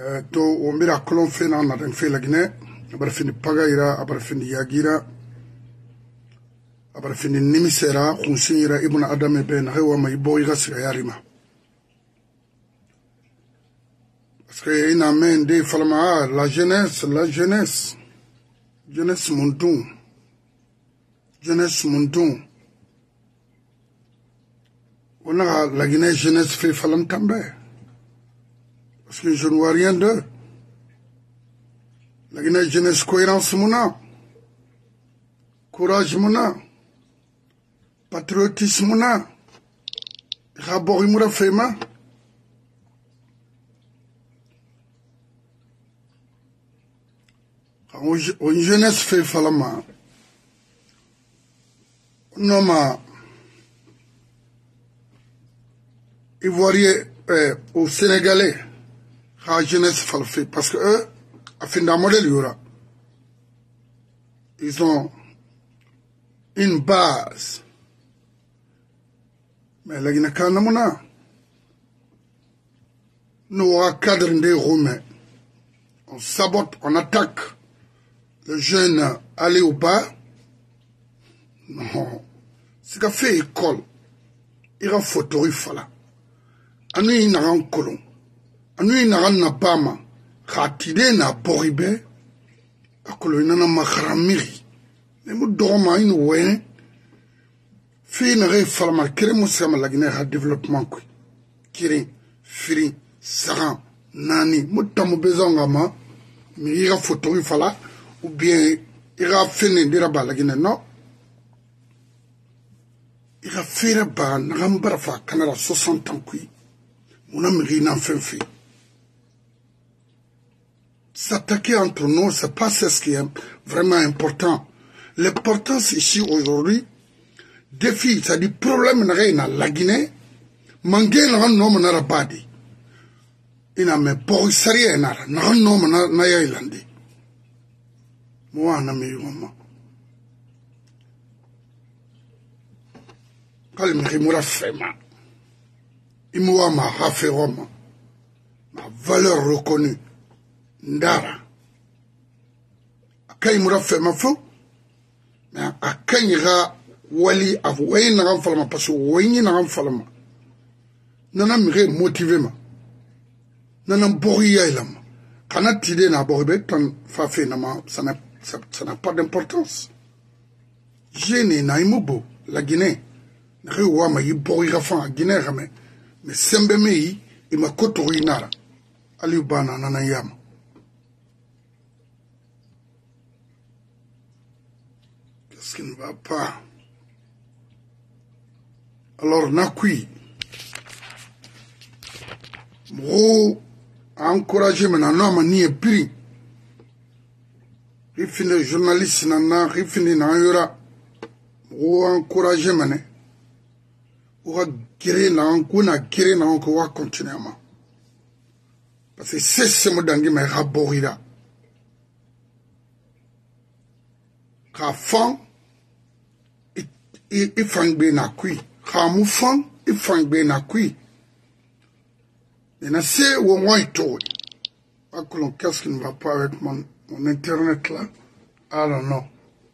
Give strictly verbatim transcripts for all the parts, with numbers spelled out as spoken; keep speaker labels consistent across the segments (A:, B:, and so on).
A: to ombira kolon fena na den fe la Guinée abar fini pagaira abar fini yagira abar fini nimisera khunsinira ibn adam ben hewa may boyga sirayarima parce que ina men de falma la jeunesse la jeunesse jeunesse mondou jeunesse mondou on a la Guinée jeunesse fait falam tambe. Parce que je ne vois rien d'eux. La Guinée jeunesse cohérence mouna, courage mouna, patriotisme mouna, rabori moura fema. Une jeunesse fait falama. Non ma Ivoirien euh, au Sénégalais. La jeunesse fait parce que eux, à fin d'un modèle, il y aura. Ils ont une base. Mais la Guinée, nous, à cadre des Roumains, on sabote, on attaque les jeunes aller au bas. Non. C'est qu'a fait école. Il y a photo, il faut là. Anu, il y a un colon. Anui naran na bama khatide na boribe akolo ina na makharamiri ne mu doma inu wen fi na re falma kire mu sama la Guinée ha développement ko kire firi saran nani mu tamu bezonga ma mi ira photo wi fala ou bien ira fini dira ba la Guinée non ira fira ba na gambara fa kanara soixante ans kui muna mi na fenfi. S'attaquer entre nous, c'est pas ce qui est vraiment important. L'important ici aujourd'hui, défi, c'est-à-dire problème dans la Guinée, mangé n'a nom na rabadi. Ina me borisari na na nom na na yailandi. Moi na me yoma. Kalmi rimura fema. Imwa ma haferoma. Ma valeur reconnue. Ndara akay mura fema fo mais akanyira wali avoué na ram falama parce que wayni na ram falama nana mire motivé ma nana boriya ilama kana tide na boribe tan fa fe na ma ça n'a ça n'a pas d'importance jene na imubo la Guinée na rewa ma yiboriga fa Guinée ramé mais sembe me ima kotori nara ali bana nana yama. Ce qui ne va pas. Alors, Nakui, Mro a encouragé maintenant, non, ni épris. Il finit journaliste, nana, il finit dans Yura. Mro a encouragé maintenant. On va guérir, on a guérir, on va continuer. Parce que c'est ce mot d'angi, mais raborira. Car fond, il fang be na kui khamu fang il fang be na kui et na c'est au moins tout akolon qu'est-ce qui ne va pas avec mon, mon internet là I don't know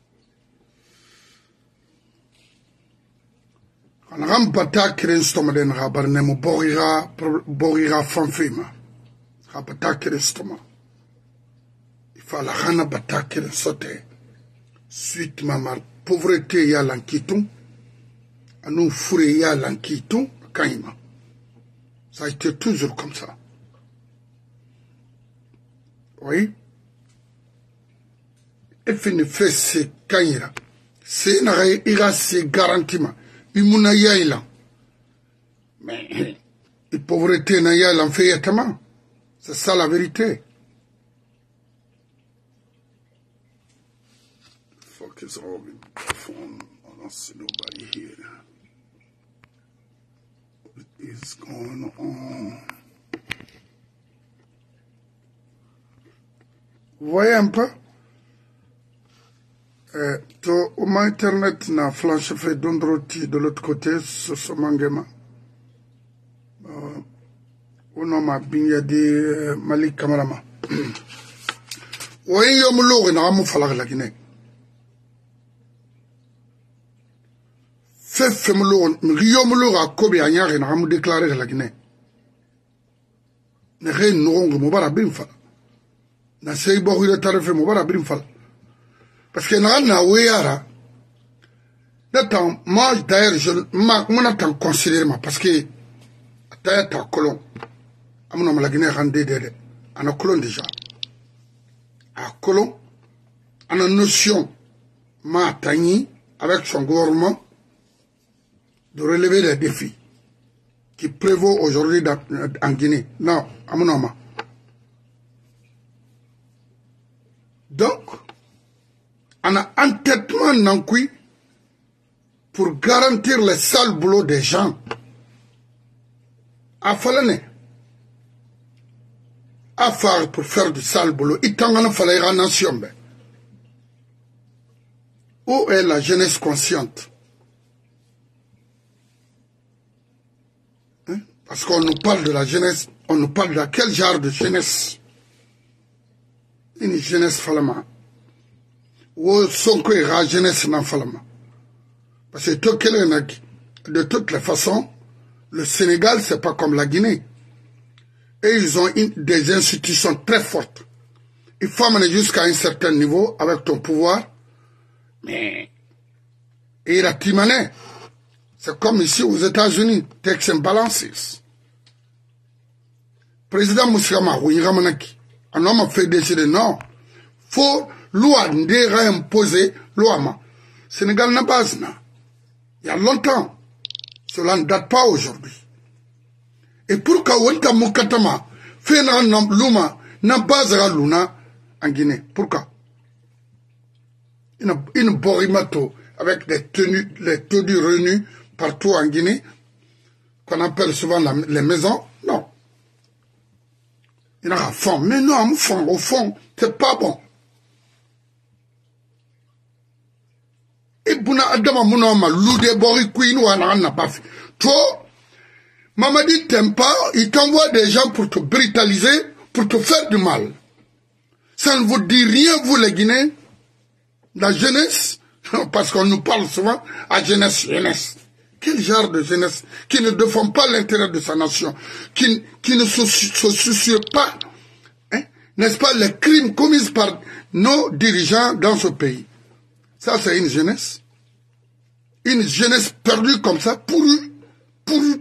A: quand ram bata kren stoma den rabar ne mo borira borira fanfima rabata kren stoma il faut la rana bata kren sauter suite mamar pauvreté ya lankiton à nous fourrer ya lankiton kaima ça a été toujours comme ça oui et fini fait c'est kaira c'est na ira c'est garantima imuna yaila mais et pauvreté na ya lan fait yatama c'est ça la vérité. Fuck is all in phone. I don't see nobody here. What is going on? Vous voyez un peu? Euh, to, au internet na flash fait d'ondroti de l'autre côté, sur ce mangema. Euh, mon nom est de Malik Kamarama. Oui, je me loue dans mon falak la Guinée. Fait fait me loue, je me loue à Kobe à Yari dans mon déclaré la Guinée. Ne rien n'auront que mon barabim fal. Na sei bohu de tarif mon barabim fal. Parce que n'a na ouéara. D'attends, moi d'ailleurs je m'en attends considérément parce que d'ailleurs ta colon. À mon nom la Guinée rendait des en a colon déjà. À colon, en a notion ma tani avec son gouvernement de relever les défis qui prévaut aujourd'hui en Guinée. Non, à mon nom. Donc, on a entêtement n'encoui pour garantir le sale boulot des gens. À Falane. À faire pour faire du sale boulot. Il t'en a fallu la nation. Où est la jeunesse consciente? Hein? Parce qu'on nous parle de la jeunesse, on nous parle de quel genre de jeunesse? Une jeunesse falama. Ou son que la jeunesse n'en falama. Parce que de toutes les façons, le Sénégal, c'est pas comme la Guinée. Et ils ont une, des institutions très fortes. Il faut mener jusqu'à un certain niveau avec ton pouvoir. Mais il a timane. C'est comme ici aux États-Unis. Takes and balances. Président Moussama, oui, Ramanaki. Un homme a fait décider non. Faut loi de imposer loi. Sénégal n'a pas ça. Il y a longtemps. Cela ne date pas aujourd'hui. Et pour que Moukatama fait Luma n'a pas à Luna en Guinée. Pourquoi? Une, une borimato avec des tenues, les tenues renues partout en Guinée, qu'on appelle souvent la, les maisons. Non. Il y a un fond. Mais non, au fond, au fond, c'est pas bon. Et Bouna Adama Mounoma, Loudé Borikouin ou Anna Bafi. Toi, Mamadi t'aime pas, il t'envoie des gens pour te brutaliser, pour te faire du mal. Ça ne vous dit rien, vous les Guinéens, la jeunesse, parce qu'on nous parle souvent à jeunesse, jeunesse. Quel genre de jeunesse qui ne défend pas l'intérêt de sa nation, qui, qui ne se, se soucie pas, hein, n'est-ce pas, les crimes commis par nos dirigeants dans ce pays. Ça, c'est une jeunesse. Une jeunesse perdue comme ça, pourrie, pourrie.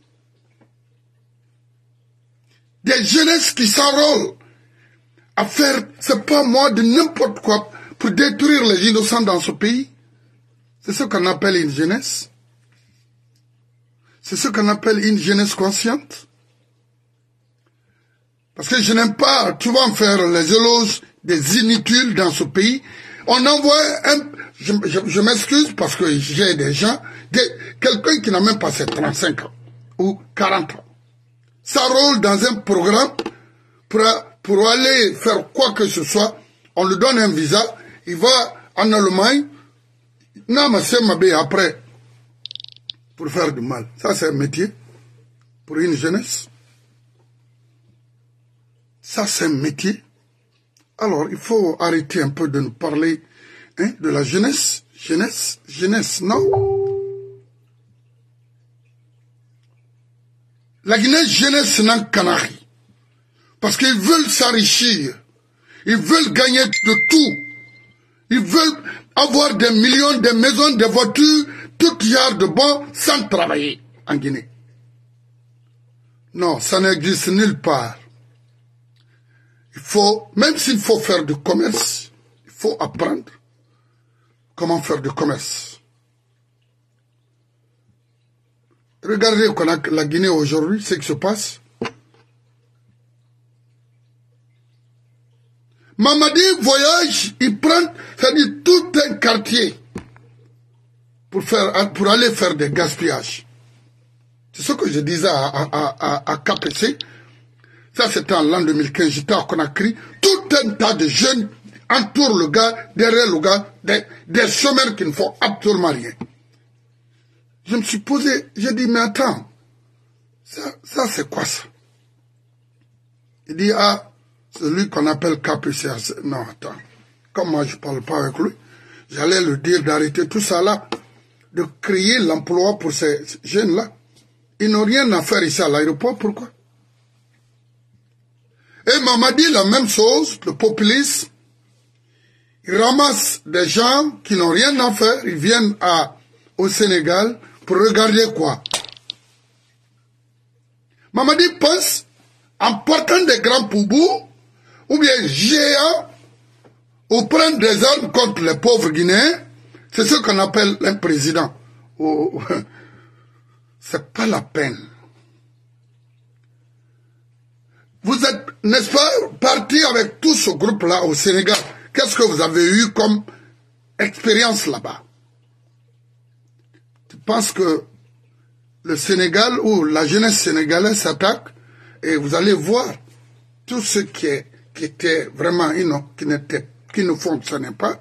A: Des jeunesses qui s'enrôlent à faire, c'est pas moi, de n'importe quoi pour détruire les innocents dans ce pays. C'est ce qu'on appelle une jeunesse. C'est ce qu'on appelle une jeunesse consciente. Parce que je n'aime pas, tu vas en faire les éloges des inutiles dans ce pays. On envoie un, je, je, je m'excuse parce que j'ai des gens, quelqu'un qui n'a même pas ses trente-cinq ans ou quarante ans. S'enrôle dans un programme pour, pour aller faire quoi que ce soit. On lui donne un visa, il va en Allemagne, non, mais c'est ma bé après, pour faire du mal. Ça, c'est un métier pour une jeunesse. Ça, c'est un métier. Alors, il faut arrêter un peu de nous parler hein, de la jeunesse. Jeunesse, jeunesse, non. La Guinée jeunesse n'a canari. Parce qu'ils veulent s'enrichir. Ils veulent gagner de tout. Ils veulent avoir des millions, des maisons, des voitures, tout genre de bons sans travailler en Guinée. Non, ça n'existe nulle part. Il faut, même s'il faut faire du commerce, il faut apprendre comment faire du commerce. Regardez la Guinée aujourd'hui, ce qui se passe. Mamadi voyage, il prend, c'est-à-dire tout un quartier pour, faire, pour aller faire des gaspillages. C'est ce que je disais à, à, à, à K P C. Ça, c'était en l'an deux mille quinze. J'étais à Conakry. Tout un tas de jeunes entourent le gars, derrière le gars, des, des chômeurs qui ne font absolument rien. Je me suis posé, j'ai dit, mais attends, ça, ça c'est quoi ça? Il dit, ah, c'est lui qu'on appelle K P C A. Non, attends. Comme moi, je ne parle pas avec lui, j'allais lui dire d'arrêter tout ça là, de créer l'emploi pour ces jeunes-là. Ils n'ont rien à faire ici à l'aéroport, pourquoi? Et Mamadi, la même chose, le populisme, ils ramassent des gens qui n'ont rien à faire, ils viennent à, au Sénégal pour regarder quoi? Mamadi pense, en portant des grands poubous, ou bien géants, ou prendre des armes contre les pauvres Guinéens, c'est ce qu'on appelle un président. Oh, c'est pas la peine. Vous êtes, n'est-ce pas, parti avec tout ce groupe-là au Sénégal. Qu'est-ce que vous avez eu comme expérience là-bas? Tu penses que le Sénégal ou la jeunesse sénégalaise s'attaque et vous allez voir tout ce qui, est, qui était vraiment, qui, n'était, qui ne fonctionnait pas.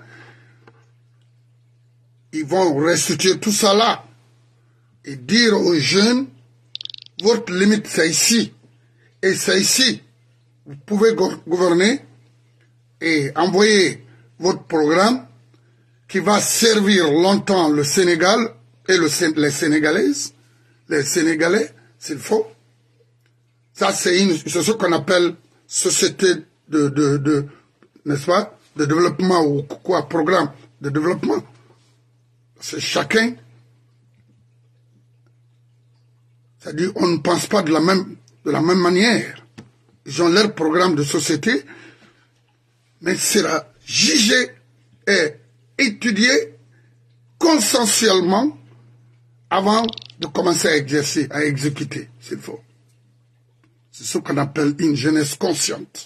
A: Ils vont restituer tout ça là et dire aux jeunes, votre limite c'est ici. Et c'est ici, vous pouvez gouverner et envoyer votre programme qui va servir longtemps le Sénégal et le, les Sénégalaises, les Sénégalais, s'il faut. Ça, c'est ce qu'on appelle société de, de, de n'est-ce pas, de développement ou quoi, programme de développement. C'est chacun. C'est-à-dire, on ne pense pas de la même de la même manière. Ils ont leur programme de société, mais sera jugé et étudié consensuellement avant de commencer à exercer, à exécuter, s'il faut. C'est ce qu'on appelle une jeunesse consciente,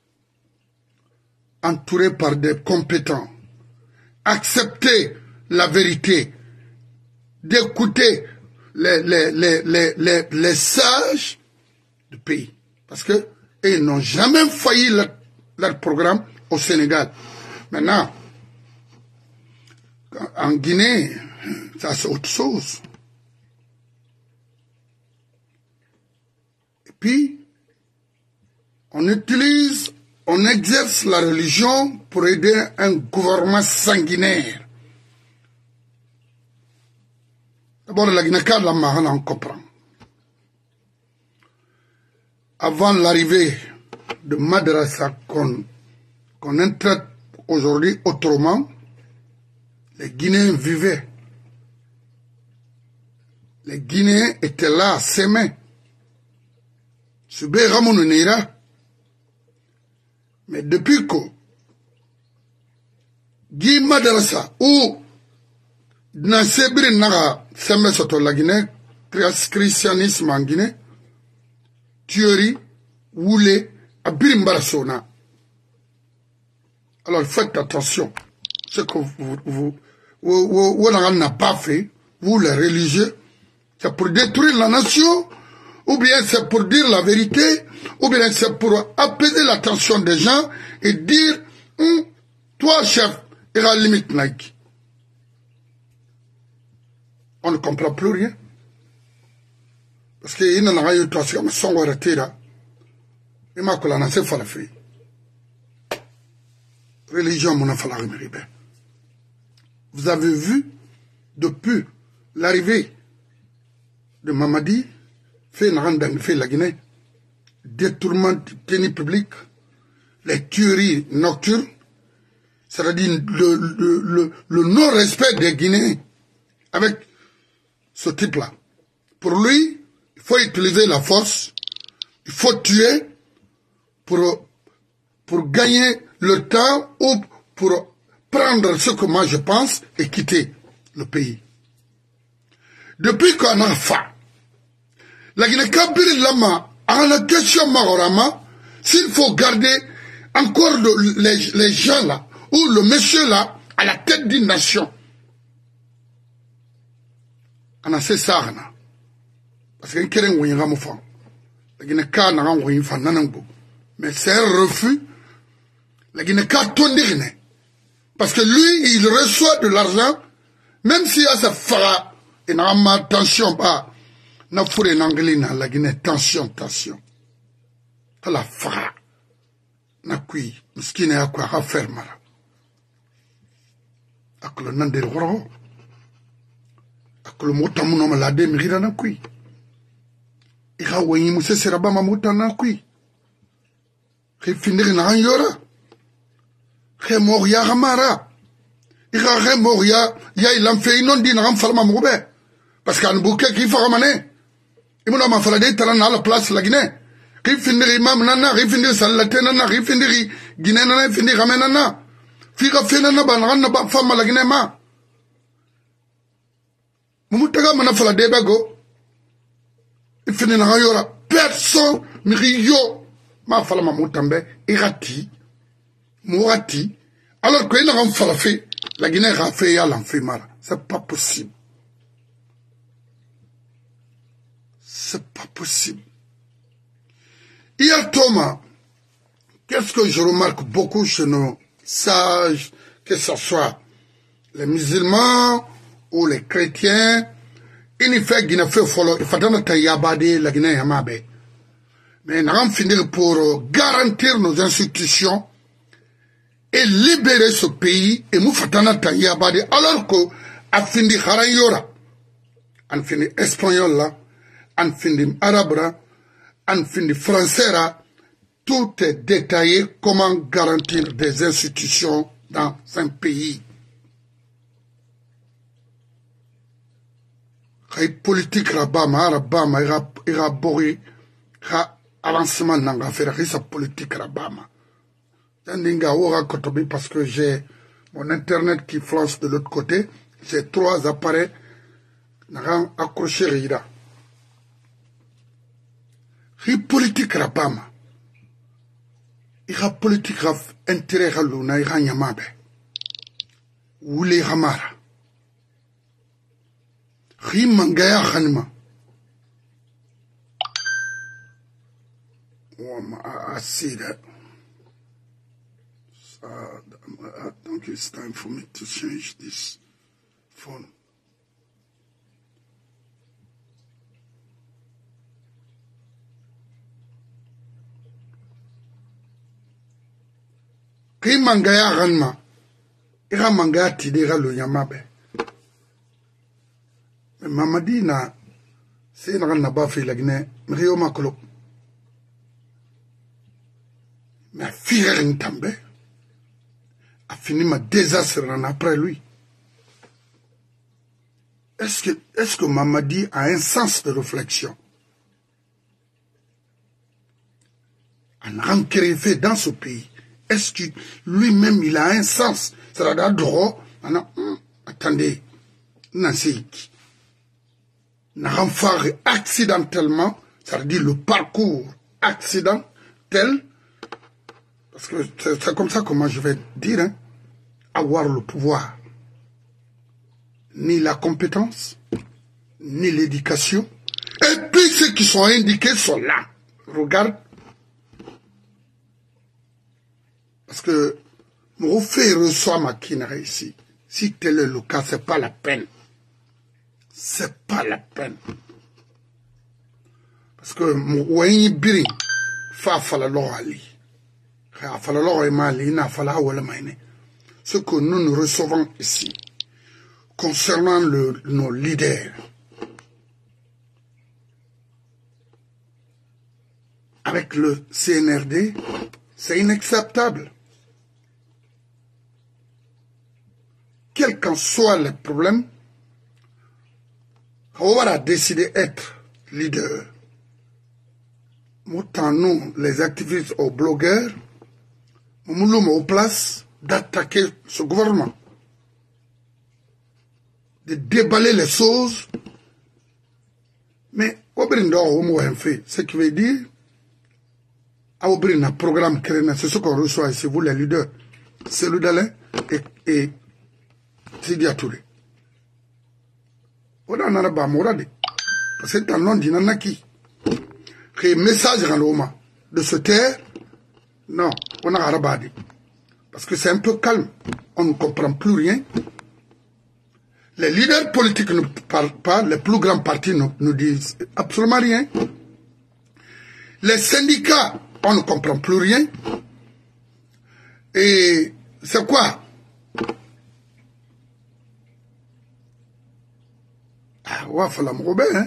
A: entourée par des compétents. Accepter la vérité, d'écouter les, les, les, les, les, les sages du pays. Parce que ils n'ont jamais failli leur, leur programme au Sénégal. Maintenant, en Guinée, ça c'est autre chose. Et puis, on utilise, on exerce la religion pour aider un gouvernement sanguinaire. D'abord, la Guinée, la Mahana, on comprend. Avant l'arrivée de Madrasa qu'on qu'on interprète aujourd'hui autrement, les Guinéens vivaient. Les Guinéens étaient là à s'aimer. Subé Ramon Neira. Mais depuis que Guy Madrasa ou Nasebri Naga s'aimait sur la Guinée, christianisme en Guinée, tuerie, Woulé, Abirimbarasona. Alors faites attention. Ce que vous, vous, vous, vous, vous n'a pas fait, vous les religieux, c'est pour détruire la nation, ou bien c'est pour dire la vérité, ou bien c'est pour apaiser l'attention des gens et dire, hm, toi chef, il y a la limite Nike. On ne comprend plus rien. Parce qu'il y a un rayon de toi, c'est son arrêté là. Il m'a collé, c'est pas la fille. Religion, mon enfant, la vous avez vu, depuis l'arrivée de Mamadi, fait une randonnée, fait la Guinée, détournement du tenue public, les tueries nocturnes, c'est-à-dire le, le, le, le non-respect des Guinéens avec ce type-là. Pour lui, il faut utiliser la force, il faut tuer pour, pour gagner le temps ou pour prendre ce que moi je pense et quitter le pays. Depuis qu'on a fait, la Guinée-Kabiri Lama, en la question Mahorama, s'il faut garder encore le, les, les gens là, ou le monsieur là, à la tête d'une nation, on a fait ça. Parce qu'il y a un refus. Mais c'est un refus. La Guinée tourne. Parce que lui, il reçoit de l'argent, même s'il y a sa fara, il n'a pas de tension. Il n'a pas de anglais, la Guinée, tension, tension. kala faga na kui miskine ya kwa hafer mara akolo nandere horo akolo mota muno malade migira na kui ika wenyi muse seraba mamuta na kui ke finiri na yora ke moria gamara ika ke moria ya ilamfe inondi na gamfalma mugbe parce qu'an bouquet qui fera mané imuna ma falade tala na la place la Guinée qui finiri imam nana qui finiri salate nana qui finiri Guinée nana finiri ramena nana fika fena na ban na ba fama la Guinée ma mumutaga mana falade bago ifini na yora personne mirio ma fala ma mutambe irati mourati alors que il a fala fait la Guinée a fait ya l'enfait mara c'est pas possible. C'est pas possible. Hier, Thomas, qu'est-ce que je remarque beaucoup chez nos sages, que ce soit les musulmans ou les chrétiens, il n'y fait qu'il ne fait follow, il faut que yabade la Guinée yamabe. Mais nous allons finir pour garantir nos institutions et libérer ce pays et nous faisons que yabade alors que a fini harayora, a fini espagnol là. En fin de arabe, en fin de français, tout est détaillé comment garantir des institutions dans un pays. La politique rabama, rabama, ira bori, ha avancement nanga faire sa politique rabama. J'endinga ora kotobi parce que j'ai mon internet qui flanche de l'autre côté, j'ai trois appareils, n'a accroché rira. La politique rabama. La politique rab intérêt haluna ira nyamabe. Wule hamara. Ri mangaya khanma. I see that. So, I think it's time for me to change this phone. Ki mangaya ganma ira mangaya tidera lo yamabe mamadi na c'est na na ba fi la Guinée mrio makolo mais fier ntambe a fini ma désastre après lui. Est-ce que est-ce que Mamadi a un sens de réflexion? Un rancœur fait dans ce pays. Est-ce que lui-même, il a un sens? Ça va droit. Attendez. Nancy. N'a renfare accidentellement, ça veut dire le parcours accidentel. Parce que c'est comme ça que moi je vais dire, hein, avoir le pouvoir. Ni la compétence, ni l'éducation. Et puis ceux qui sont indiqués sont là. Regarde. Parce que mon fait reçoit ma kinare ici. Si tel est le cas, c'est pas la peine. C'est pas la peine. Parce que mon ouïe biri, fa fala lo ali. Fa fala lo mali na fala wala maine. Ce que nous nous recevons ici, concernant le, nos leaders, avec le C N R D, c'est inacceptable. Quel qu'en soit le problème, on va décider d'être leader. Autant nous, les activistes ou blogueurs, nous sommes en place d'attaquer ce gouvernement, de déballer les choses. Mais, ce qui veut dire, un programme créé, c'est ce qu'on reçoit ici, vous les leaders. C'est le d'Alain et, et Sidi Touré. On a un arabe à Morade. Parce que c'est un nom d'Inanaki. Un message dans l'Oma de se taire. Non, on a arabadi. Parce que c'est un peu calme. On ne comprend plus rien. Les leaders politiques ne parlent pas. Les plus grands partis ne nous disent absolument rien. Les syndicats on ne comprend plus rien. Et c'est quoi? Ah, ouais, il faut la m'rouber, hein.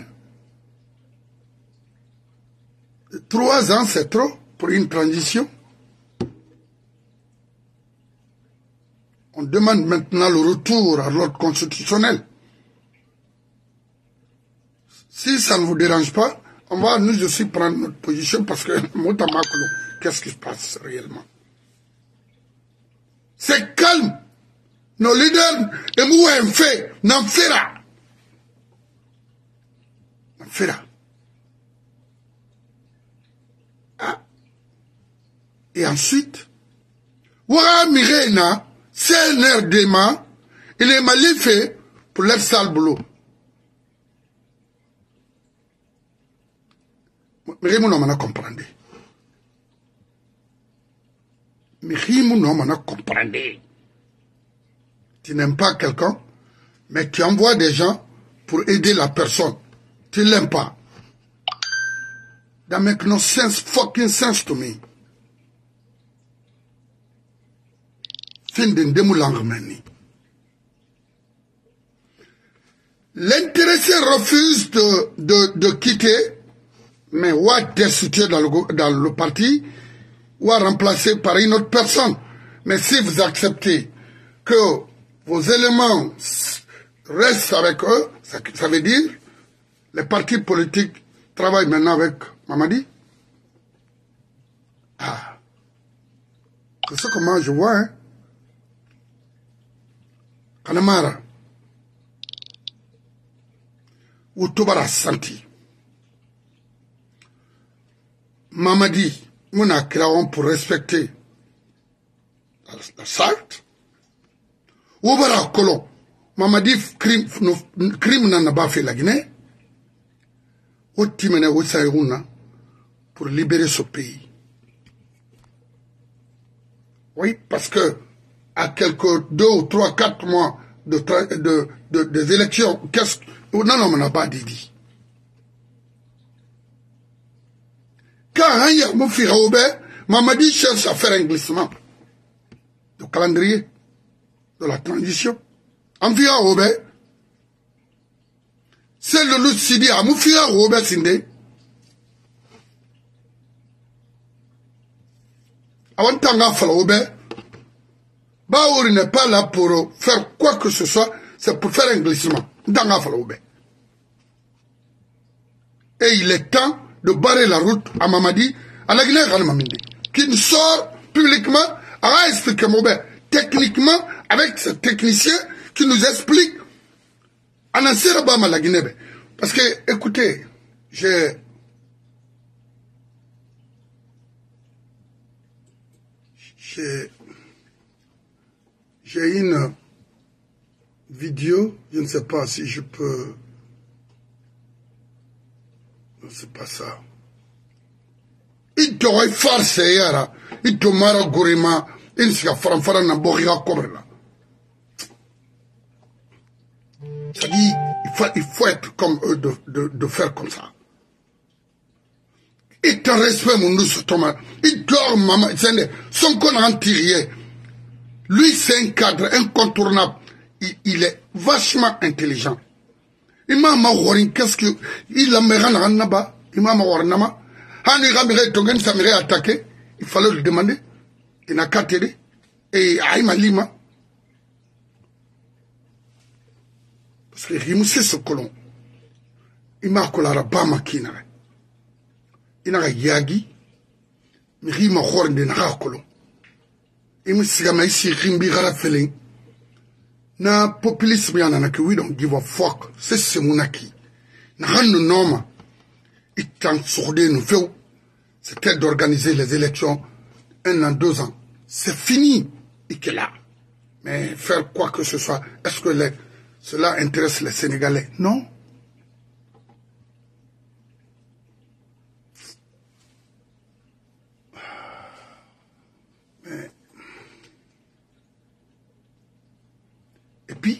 A: Trois ans, c'est trop pour une transition. On demande maintenant le retour à l'ordre constitutionnel. Si ça ne vous dérange pas, on va nous aussi prendre notre position parce que, qu'est-ce qui se passe réellement? C'est calme. Nos leaders, et nous, on fait, n'en fera. N'en fera. Ah. Et ensuite, Ouara Mirena, c'est un air d'aimant, il est mal fait pour leur sale boulot. Mais nous n'en comprendre. Mais nous n'en comprendre. Tu n'aimes pas quelqu'un, mais tu envoies des gens pour aider la personne. Tu ne l'aimes pas. That make no sense, fucking sense to me. Fin de démoulangemeni. L'intéressé refuse de, de, de quitter, mais ou à destituer dans le, dans le parti, ou à remplacer par une autre personne. Mais si vous acceptez que vos éléments restent avec eux, ça, ça veut dire les partis politiques travaillent maintenant avec Mamadi. Ah. C'est ça comment je vois, hein. Kanamara. Ou Tobara Santi. Mamadi, mon accraon pour respecter la, la charte. Ou Bara Kolon. Mamadi, crime, crime n'a pas fait la Guinée. Ou Timene ou Saïrouna pour libérer ce pays. Oui, parce que à quelques deux ou trois, quatre mois de, de, de, des élections, qu'est-ce que... Non, non, on n'a pas dit. Quand il y a Moufira Aubert, Mamadi cherche à faire un glissement du calendrier de la transition. Moufira Aubert, c'est le loup Sidi à Moufira Aubert Sindé. Avant Tanga Fala Aubert, Baouri n'est pas là pour faire quoi que ce soit, c'est pour faire un glissement. Tanga Fala Aubert. Et il est temps de barrer la route à Mamadi, à la Guinée-Ramamindi, qui sort publiquement, à expliquer Maubert, techniquement, avec ce technicien qui nous explique, à Nassirabama la Guinée. Parce que, écoutez, j'ai... J'ai... J'ai une vidéo, je ne sais pas si je peux... C'est pas ça. Il t'aurait farcé, yara. Il te mara gourima. Il s'y a franfara na borira cobrela. Ça dit, il faut, il faut être comme eux de, de, de faire comme ça. Il te respecte, mon nous, Thomas. Il dort, maman. Son qu'on en tire. Lui, c'est un cadre incontournable. Il, il est vachement intelligent. Imam Mawarin, qu'est-ce que. Il a meran à Naba. Imam Mawarinama. Hani Ramire Tongen Samire attaqué. Il fallait le demander. Il n'a qu'à t'aider. Et Aïma Lima. Parce que Rimoussé ce colon. Il m'a collara Bama Kinare. Il n'a Yagi. Mais Rima Horan de Nara colon. Il me sigama ici Rimbi Rarafeling. Na populisme yana que we don't give a fuck. C'est ce monaki. Na hanno norma. Il t'en sourdé nous fait. C'était d'organiser les élections un an, deux ans. C'est fini. Et que là. Mais faire quoi que ce soit. Est-ce que les, cela intéresse les Sénégalais? Non. Mais, et puis,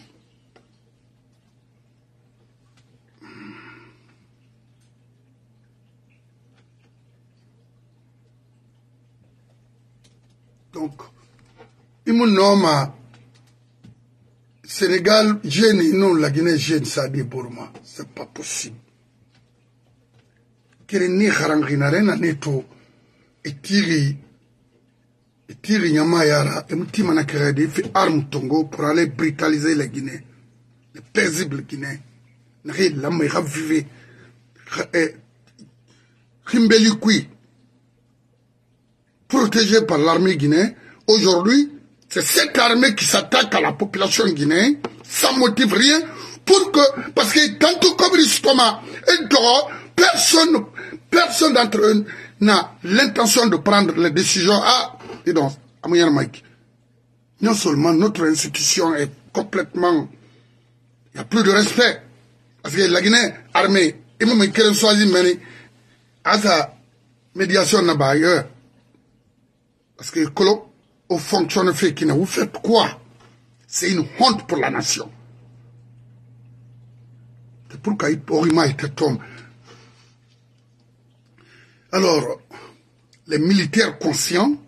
A: Donc, il me nomme Sénégal, jeune, non, la Guinée, jeune, ça dit pour moi. C'est pas possible. Kéréni Haranginarena Neto, et Tiri, et Tiri Yamayara, et Moutimana Kéredi, fait arme Tongo pour aller brutaliser les Guinéens, les paisibles Guinéens. N'arrête la meilleure vivre. Kimbelikui, protégé par l'armée guinéenne. Aujourd'hui, c'est cette armée qui s'attaque à la population guinéenne sans motif rien pour que, parce que tantôt comme l'estomac est dehors, personne, personne d'entre eux n'a l'intention de prendre les décisions. Ah, dis donc, à mon Mike. Non seulement notre institution est complètement, il n'y a plus de respect. Parce que la Guinée, armée, il m'a qu'elle choisi, mais à sa médiation là-bas ailleurs. Parce que Kolo, au fonctionnaire fait qui vous faites quoi? C'est une honte pour la nation. C'est pourquoi Orima était tombé. Alors, les militaires conscients,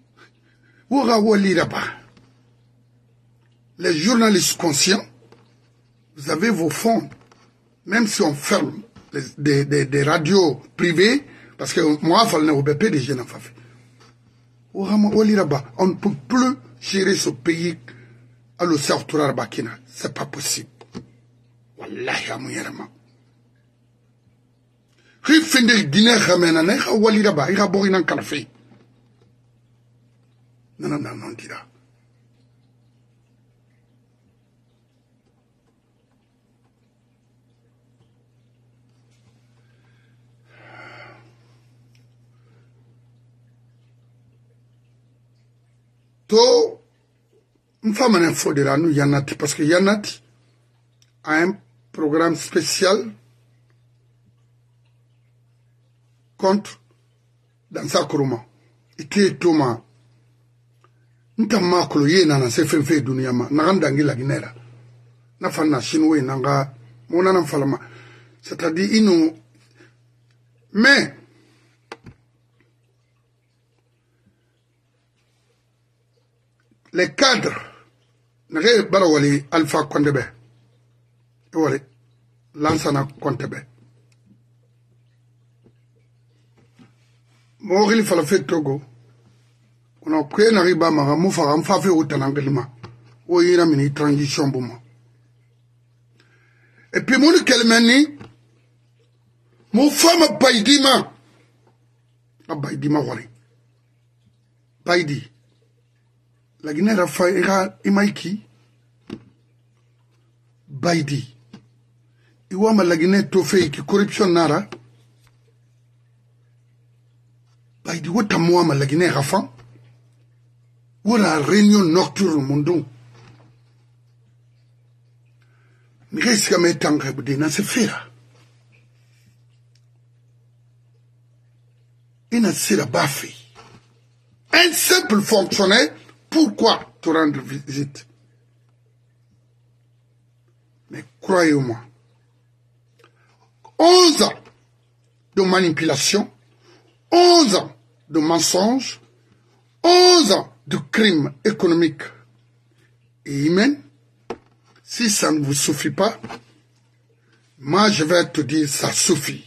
A: les journalistes conscients, vous avez vos fonds. Même si on ferme les, des, des, des radios privées, parce que moi, il fallait au B P des jeunes en fait. On ne peut plus gérer ce pays à l'océan Tourar Bakina. C'est pas possible. Wallahi amuyarama. Rifinde Guinée Ramenane, Waliraba, Iraborinan Kalafé. Non, non, non, non, dira. To, une femme en info de la nous Yanati, parce que Yanati a un programme spécial contre dans sa kuruma. Iti Thomas. Nta makolo ye nana se fenfe dunia ma. Nagandangi la Guinera. Na fana chinois nanga. Mona na falama. C'est-à-dire, ils nous. Mais, les cadres, n'avez pas wali Alpha Kondebe. Et wali, Lansana Kontebe. Morili Falafé Togo. On a créé un riba mara, moufa, on fa fait autant d'anglima. Ou il y a une transition pour moi. Et puis, mon kelmeni, mon femme Baïdima. Ah, Baïdima wali. Baïdi. La Guinée a fait Imaiki. Baïdi. Iwama la Guinée tofe qui corruption nara. Baïdi wota mouama la Guinée rafan. Ou la réunion nocturne mondon. N'reste qu'à mettre en rébouté dans ce fait-là. Il n'a pas la baffe. Un simple fonctionnaire. Pourquoi te rendre visite? Mais croyez-moi, onze ans de manipulation, onze ans de mensonges, onze ans de crimes économiques et humains, si ça ne vous suffit pas, moi je vais te dire ça suffit.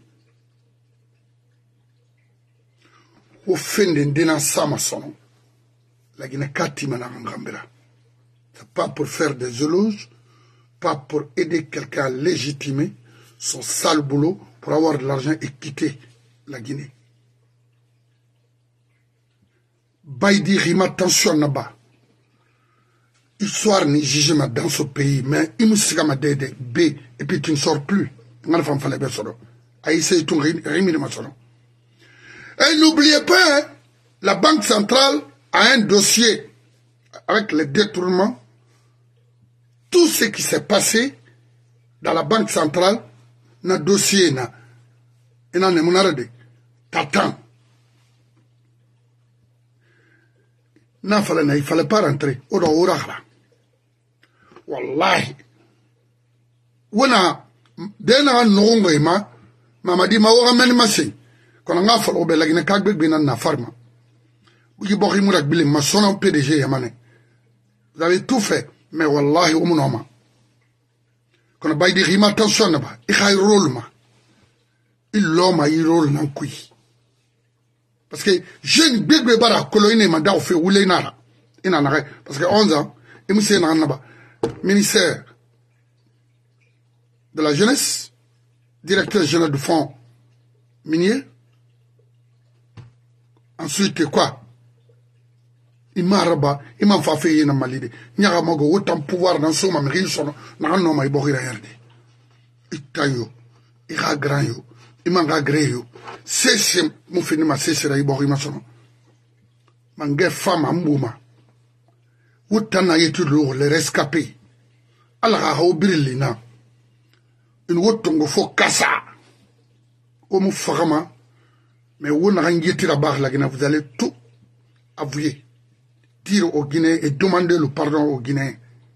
A: Au fin d'un dénant Samason, la Guinée Katimana Ngambera. C'est pas pour faire des éloges, pas pour aider quelqu'un à légitimer son sale boulot pour avoir de l'argent et quitter la Guinée. Baïdi rima tension là-bas. Histoire ni jugement dans ce pays, mais il me siga ma dede B et puis tu ne sors plus. On femme fallait bien solo. Aïssé tout rimi de ma solo. Et n'oubliez pas, hein, la Banque centrale a un dossier avec les détournements. Tout ce qui s'est passé dans la Banque centrale, na dossier na, et na nemunarade, t'attends. Na fallait na, il fallait pas rentrer. Oda orahra. Wallahi. Wana, dena nongo ima, mama di ma ora meni masi. Kona nga falo be lagine kagbek bina na farma. Vous avez tout fait, mais wallahi, vous m'en avez. Quand on a dit rima attention, il y a un rôle. Il l'homme a un rôle dans le parce que je ne peux pas colonie mandat fait ou les nara. Il n'en a parce que onze ans, il me s'est naba. Ministère de la jeunesse, directeur général du fonds minier. Ensuite, quoi? Il m'a rabat, il m'a fait une maladie. Il y a autant de pouvoir dans son mamie, il son, n'a non, mais il boit rien. Il taille, il a grand, il m'a agré. C'est mon fini ma c'est il boit rien son. Mangé femme à mouma. Autant a été lourd, les rescapés. Alors, à Obrilina. Une autre faut cassa. Au mou frama. Mais où n'a rien été là-bas, vous allez tout avouer. Dire aux Guinéens et demander le pardon aux Guinéens.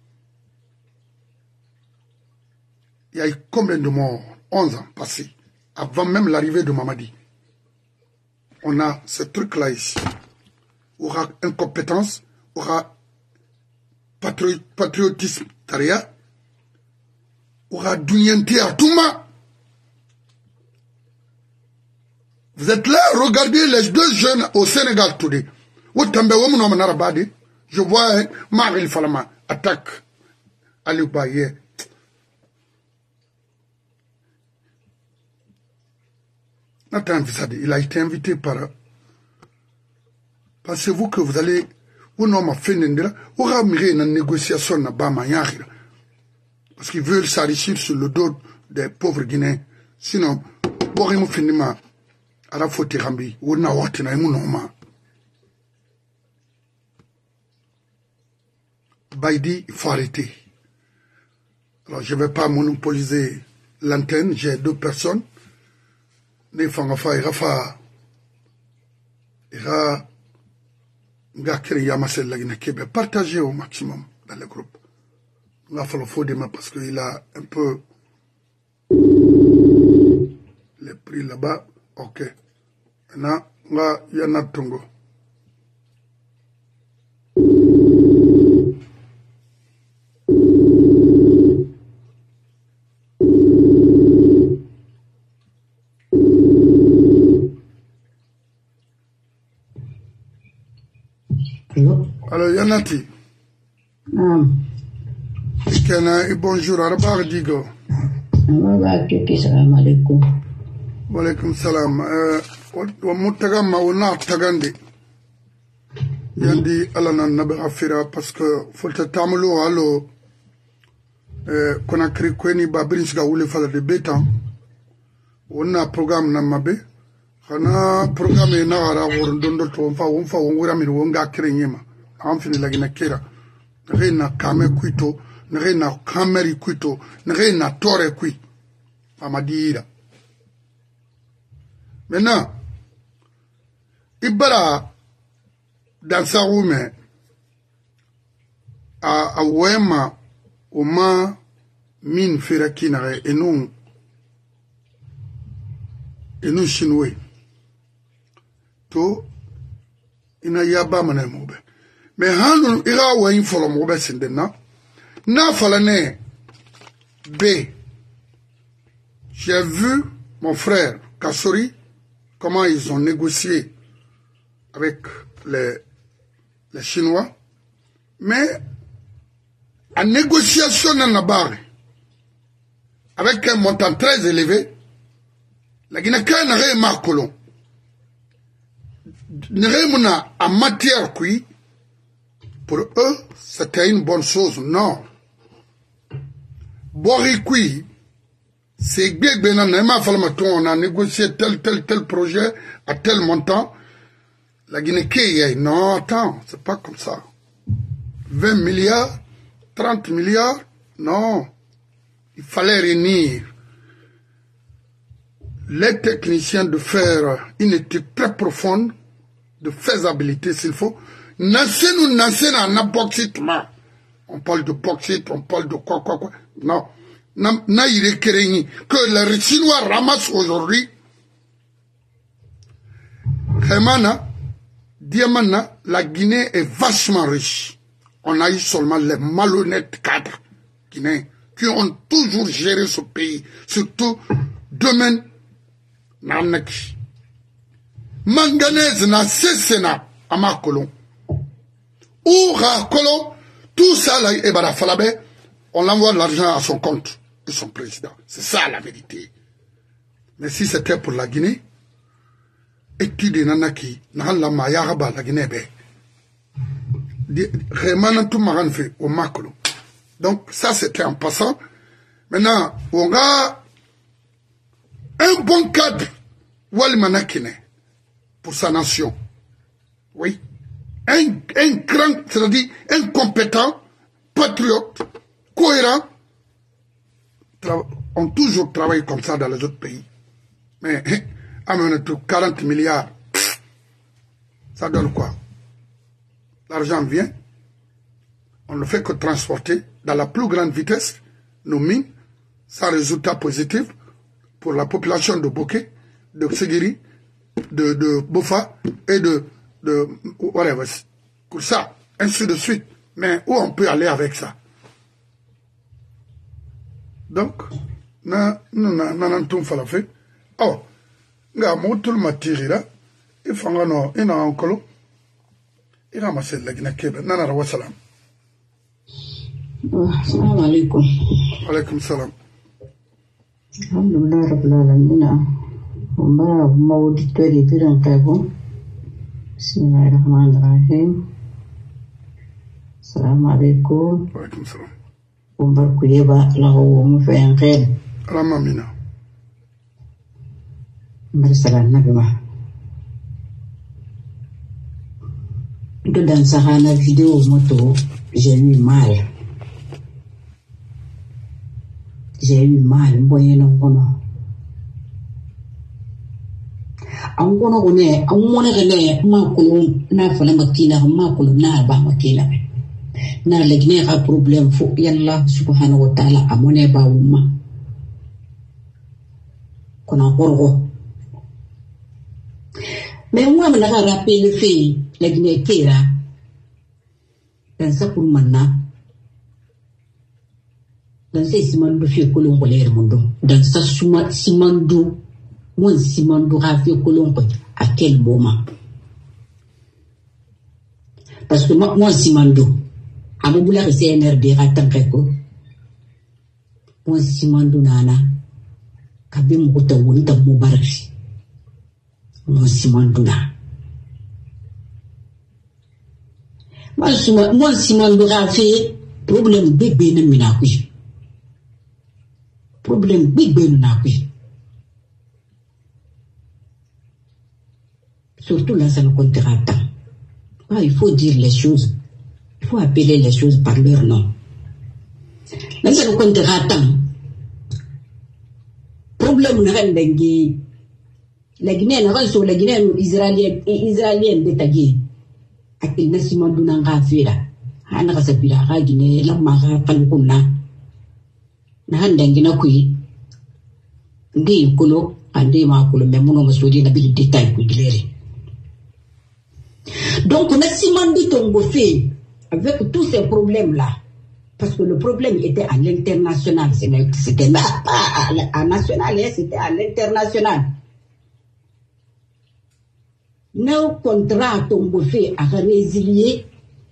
A: Il y a eu combien de morts? onze ans passés, avant même l'arrivée de Mamadi. On a ce truc-là ici. Aura incompétence, aura patri patriotisme taria, aura douillanté à Touma. Vous êtes là, regardez les deux jeunes au Sénégal today. Je vois Maril Falama attaque Ali Baye. Nathan Vissade, il a été invité par. Pensez-vous que vous allez. Ou non, ma fin d'endra, ou ramener une négociation na Bama Yahira. Parce qu'ils veulent s'enrichir sur le dos des pauvres Guinéens. Sinon, Borimou Finima, Arafoti Rambi, ou Nawatina, Mounouma. Baïdi, il faut arrêter. Alors, je ne vais pas monopoliser l'antenne. J'ai deux personnes. Ne fangafa, irafa, ira, ngakiri yamasel lagina kebe. Partagez au maximum dans le groupe. Il va falloir faut demain parce qu'il a un peu les prix là-bas. Ok. Maintenant, on va Yana Tongo. Alors, Yanati.
B: Um,
A: Kena, bonjour, Arabar Digo.
B: Salam alaikum.
A: Wa alaikum salam. Wa mutaga mauna tagandi. Yandi alana nabe afira parce que faut te tamulo alo Conakry kweni babrinsiga wule fala de beta. On a programme na mabe. Kana programme na ara worondondo to fa won fa won wura mi wonga krenyema. En fin de la Guinée-Kera, n'a kamé kuito, n'a kameri kuito, n'a tore kui. Amadira. Maintenant, Ibara, dans sa roue, à Wema, au ma, mine ferakinare, et non, et non chinois. To, ina yaba manemobe. Mais hanul ira wa infolo mo be sindena na falane B. J'ai vu mon frère Kassori comment ils ont négocié avec les les Chinois, mais en négociation na barre avec un montant très élevé, la Guinée-Kera n'a rien marcolon n'a rien en matière qui pour eux, c'était une bonne chose. Non. Borikui, c'est bien, on a négocié tel, tel, tel projet à tel montant. La Guinée-Kera, non, attends, c'est pas comme ça. vingt milliards, trente milliards, non. Il fallait réunir les techniciens de faire une étude très profonde de faisabilité s'il faut. Nansenu nansena na bauxite ma. On parle de bauxite, on parle de quoi, quoi, quoi. Non. Na, na ire kereni. Que les Chinois ramassent aujourd'hui. Khemana, Diamana, la Guinée est vachement riche. On a eu seulement les malhonnêtes cadres guinéens qui ont toujours géré ce pays, surtout domaine Nanaki. Manganèse n'a cessé na à ma colon. Ou ra colon, tout ça là, et bara Falabé, on l'envoie de l'argent à son compte de son président. C'est ça la vérité. Mais si c'était pour la Guinée, et tu dis Nanaki, n'a la mayaraba la Guinée, vraiment tout maran fait au macolo. Donc ça c'était en passant. Maintenant, on a un bon cadre, Walimanakine, pour sa nation. Oui. Un, un grand, c'est-à-dire un compétent, patriote, cohérent, ont toujours travaillé comme ça dans les autres pays. Mais, amène quarante milliards, ça donne quoi? L'argent vient, on ne fait que transporter dans la plus grande vitesse nos mines, sans résultat positif pour la population de Boké, de Ségiri, de, de Bofa et de, de whatever, pour ça, ainsi de suite. Mais où on peut aller avec ça? Donc, na na na na tout fait. Oh, nga motul matirira, il faut nga no ina onkolo. Il a massé la Guinée Kébé. Nana wa salam.
B: Assalamu alaikum.
A: Alaikum salam.
B: Alhamdulillah rabbil alamin. Umba maudi tori biran kabo. Bismillahirrahmanirrahim. Assalamu alaikum.
A: Alaikum salam.
B: Umba kuyeba lahu mufayan khair.
A: Alama mina.
B: Marsalan nabi ma. Dans sa vidéo moto, j'ai eu mal. J'ai eu mal, moyen ngono. Angono gone, amone gane, ma kulu na fala makina, ma kulu na ba makina. Na legne a problème fo yalla subhanahu wa ta'ala amone ba umma. Kona gorgo. Mais moi, je me rappelle le fait, la Guinée Kéra, dans sa pour maintenant, dans sa simandou fait colombo l'air mundo, dans sa simandou, mon simandou a fait colombo, à quel moment? Parce que moi, moi, simandou, à mon boulard, c'est un air de ratant quelque. Moi, simandou nana, kabim kota wunda moubaraki. Mon Simanduna. Moi, Simanduna fait problème big ben minakui. Problème big ben minakui. Surtout là, ça nous comptera tant. Ah, il faut dire les choses. Il faut appeler les choses par leur nom. Là, ça nous comptera tant. Problème n'a rien d'engue. La Guinée n'a pas sur la Guinée israélienne et israélienne détaillée. Akil na Simandou n'a fait là. Hana kasabila ha Guinée la mara kalukuna. Na handangina kui. Ndi kulo ande ma kulo memuno masudi na bil détail ku gilere. Donc on a Simandou Tombo fait avec tous ces problèmes là. Parce que le problème était à l'international, c'était pas à national, c'était à l'international. Nos contrats tombent fait à résilier.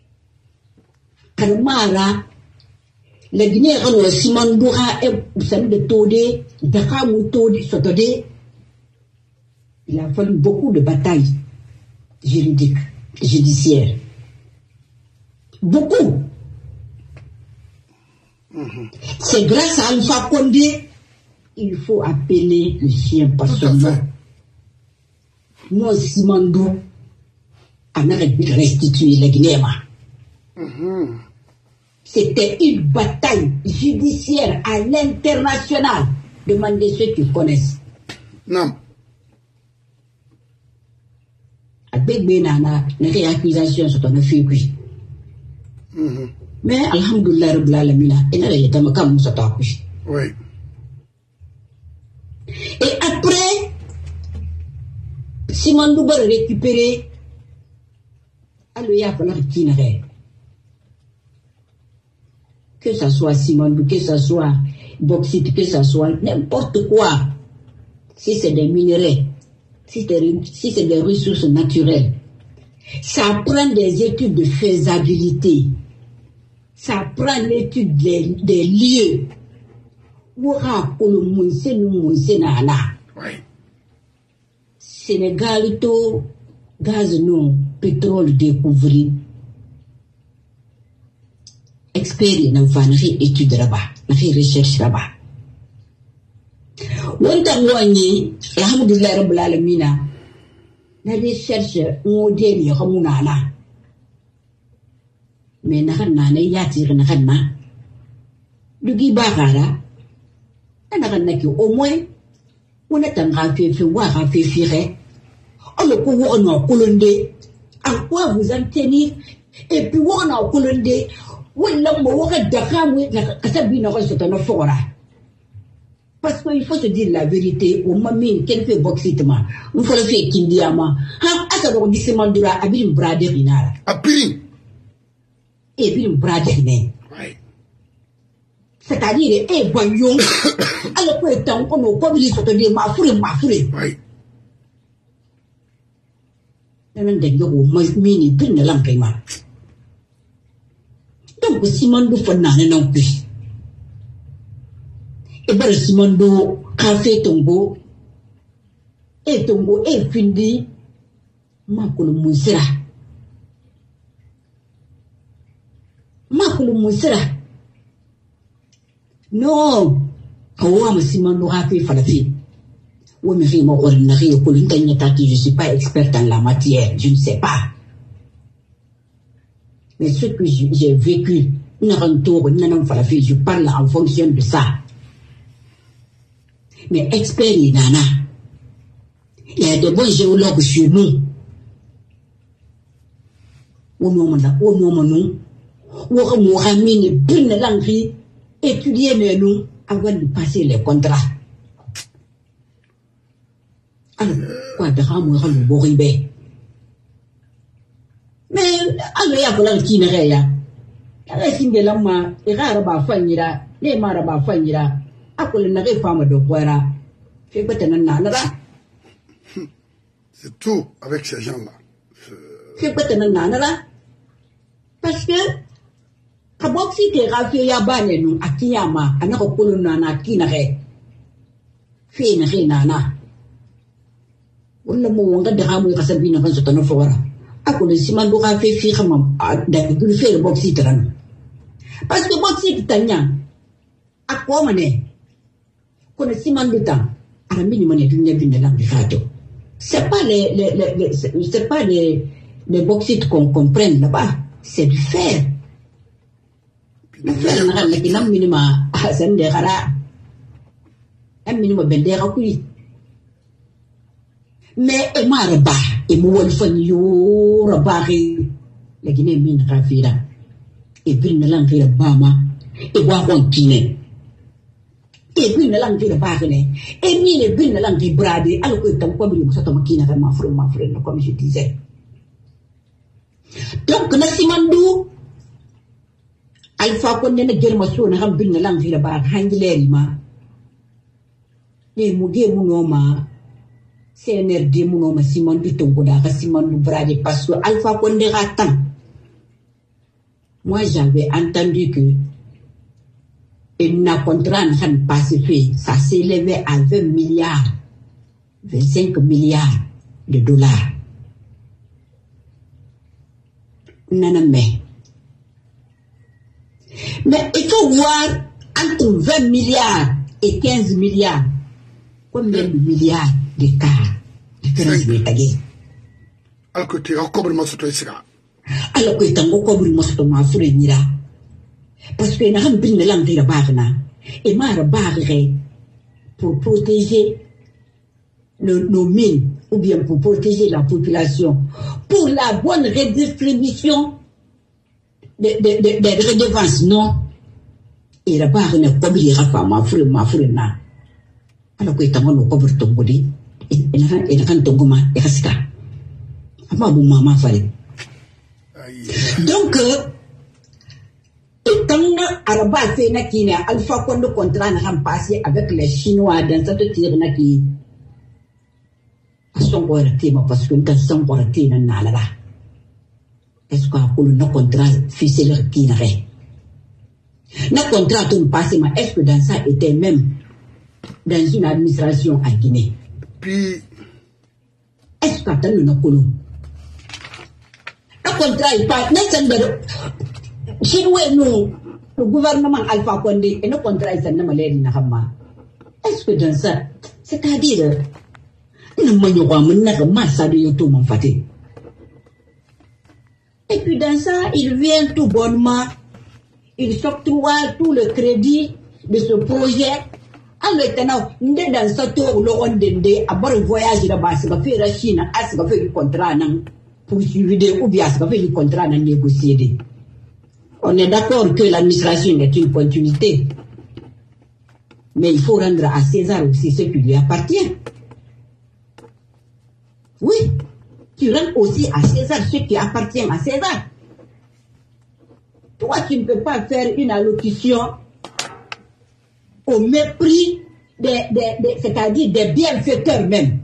B: Karmara, la Guinée a un Simandoura et vous savez de Todé, Dakamou Todé, Sotodé. Il a fallu beaucoup de batailles juridiques, judiciaires. Beaucoup. Mm-hmm. C'est grâce à Alpha Condé, il faut appeler le chien par son nom. Moi, Simandou, on a restitué la Guinée. Mm-hmm. C'était une bataille judiciaire à l'international. Demandez ceux qui connaissent.
A: Non.
B: Avec Benana, les accusations sont en fait. Mm-hmm. Mais alhamdoulilah rabbil alamina, il n'a rien à comme ça t'a couché.
A: Oui.
B: Et après, Simandou va récupérer Alors, il y a falloir qu'il n'ait. Que ce soit Simandou, que ce soit bauxite, que ce soit n'importe quoi. Si c'est des minerais, si c'est, si c'est des ressources naturelles, ça prend des études de faisabilité. Ça prend l'étude des, des lieux. Sénégal, tout gaz, non, pétrole découvert. Expert, n'a pas étude là-bas, n'a fait recherche là-bas. Wanda mwani, alhamdulillah rabbil alamina, na recherche modèle ya hamuna na. Mais na kanna na yati na kanna. Dugi bagara. Na kanna ki au moins on a tanga fait fait wa ra fait faire. On le ko on a kolonde. À quoi vous en tenir et puis on a kolonde. Wala mo wa daka mu kasabi na ko sotana fora. Parce qu'il faut se dire la vérité, au moment où quelqu'un fait boxitement, il faut le faire kindiama. Ha, asa do disement dura abim brader inala.
A: Abim.
B: Et puis brader né.
A: Oui.
B: C'est-à-dire eh voyons. Alors quoi tant qu'on nous comme il faut te dire ma fure ma fure.
A: Oui.
B: Nan de yo mo mini bin na lam kayma. Donc Simon du fonna non plus. Et bien, Simondo, café tombo, et tombo, et findi, makulu musera. Makulu musera. Non, Kawam Simondo café falafi. Ou me fait mon ordinaire, je ne suis pas expert en la matière, je ne sais pas. Mais ce que j'ai vécu, je parle en fonction de ça. Mais expert, il y en a. Il y a de bons géologues chez nous. Au moment où au moment où on m'a mis une bonne langue, étudier nous avant de passer les contrats. Alors, quoi de ramener le boribé? Mais, alors, il y a pas de qui ne rien. Alors, si l'homme est rare à faire, les marabas faire.
A: C'est tout avec ces gens-là.
B: Parce que quand si tu as fait Yabane, nous, à Kiyama, à Narokoluna, Kinare, Fine Nana. On le mot de Ramu Sabina Sotanophora. À quoi le Simando a fait firme de faire le boxitran. Parce que boxit Tanya, à quoi mané? Qu'on est si mal de temps, à la minimum d'une d'une de l'ambifato. C'est pas les, les, les, c'est pas les, les bauxites qu'on comprenne là-bas, c'est du fer. Le fer, on a un minimum à Sandera, un minimum bendera oui. Mais, et maraba, et moualfan yo, rabari, la Guinée mine rafira, et puis ne l'envie Bama, et Wahon Kine. Et puis, ne langue de bagne, et ni les bulles ne langue de bradé, alors que ton comme il s'attend qui n'a ma frère, ma frère, comme je disais. Donc, Nassimandou, Alpha Condé ne germaso, n'a pas bulles ne langue de bag, Hangilerima, les Mougué Mounoma, C N R D Mounoma, Simon du Tongoda, Simandou Bradé, parce que Alpha Condé ratant. Moi, j'avais entendu que et n'a contrat n'a pas fait, ça s'élevait à vingt milliards, vingt-cinq milliards de dollars. Non, mais. Mais il faut voir entre vingt milliards et quinze milliards, combien de milliards d'écart différence de taguer.
A: Alors que tu es encore le morceau de sera.
B: Alors que tu es encore le morceau de ma frère. Parce que n'a pas de langue de barna et m'a barré pour protéger le, nos mines ou bien pour protéger la population pour la bonne redistribution des de, de, de redevances non et la barre ne peut pas faire ma frère ma frère na alors que t'as mon couvre ton body et n'a et n'a ton goma et resta ama bon maman fallait Donc, étant Araba fait qui Alpha Condé contrat n'a passé avec les Chinois dans cette tir qui son thème parce que dans son thème n'a là. Est-ce qu'on a un contrat ficelé qui n'aurait? Le contrat de passé, mais est-ce que dans ça était même dans une administration à Guinée?
A: Puis,
B: est-ce qu'on a un colon? Le contrat est pas nécessaire. Chez nous, le gouvernement Alpha Condé et le contrat est un malade. Est-ce que dans ça, c'est-à-dire, nous n'avons pas ça de YouTube en fait. Et puis dans ça, il vient tout bonnement, il s'octroie tout le crédit de ce projet. Alors maintenant, nous dans ce tour, le Rwandais, à bord voyage là-bas, ça va faire la Chine, ça va faire du contrat pour suivre ou bien ça va faire du contrat à négocier. On est d'accord que l'administration est une continuité, mais il faut rendre à César aussi ce qui lui appartient. Oui. Tu rends aussi à César ce qui appartient à César. Toi, tu ne peux pas faire une allocution au mépris des, des, des c'est-à-dire des bienfaiteurs même.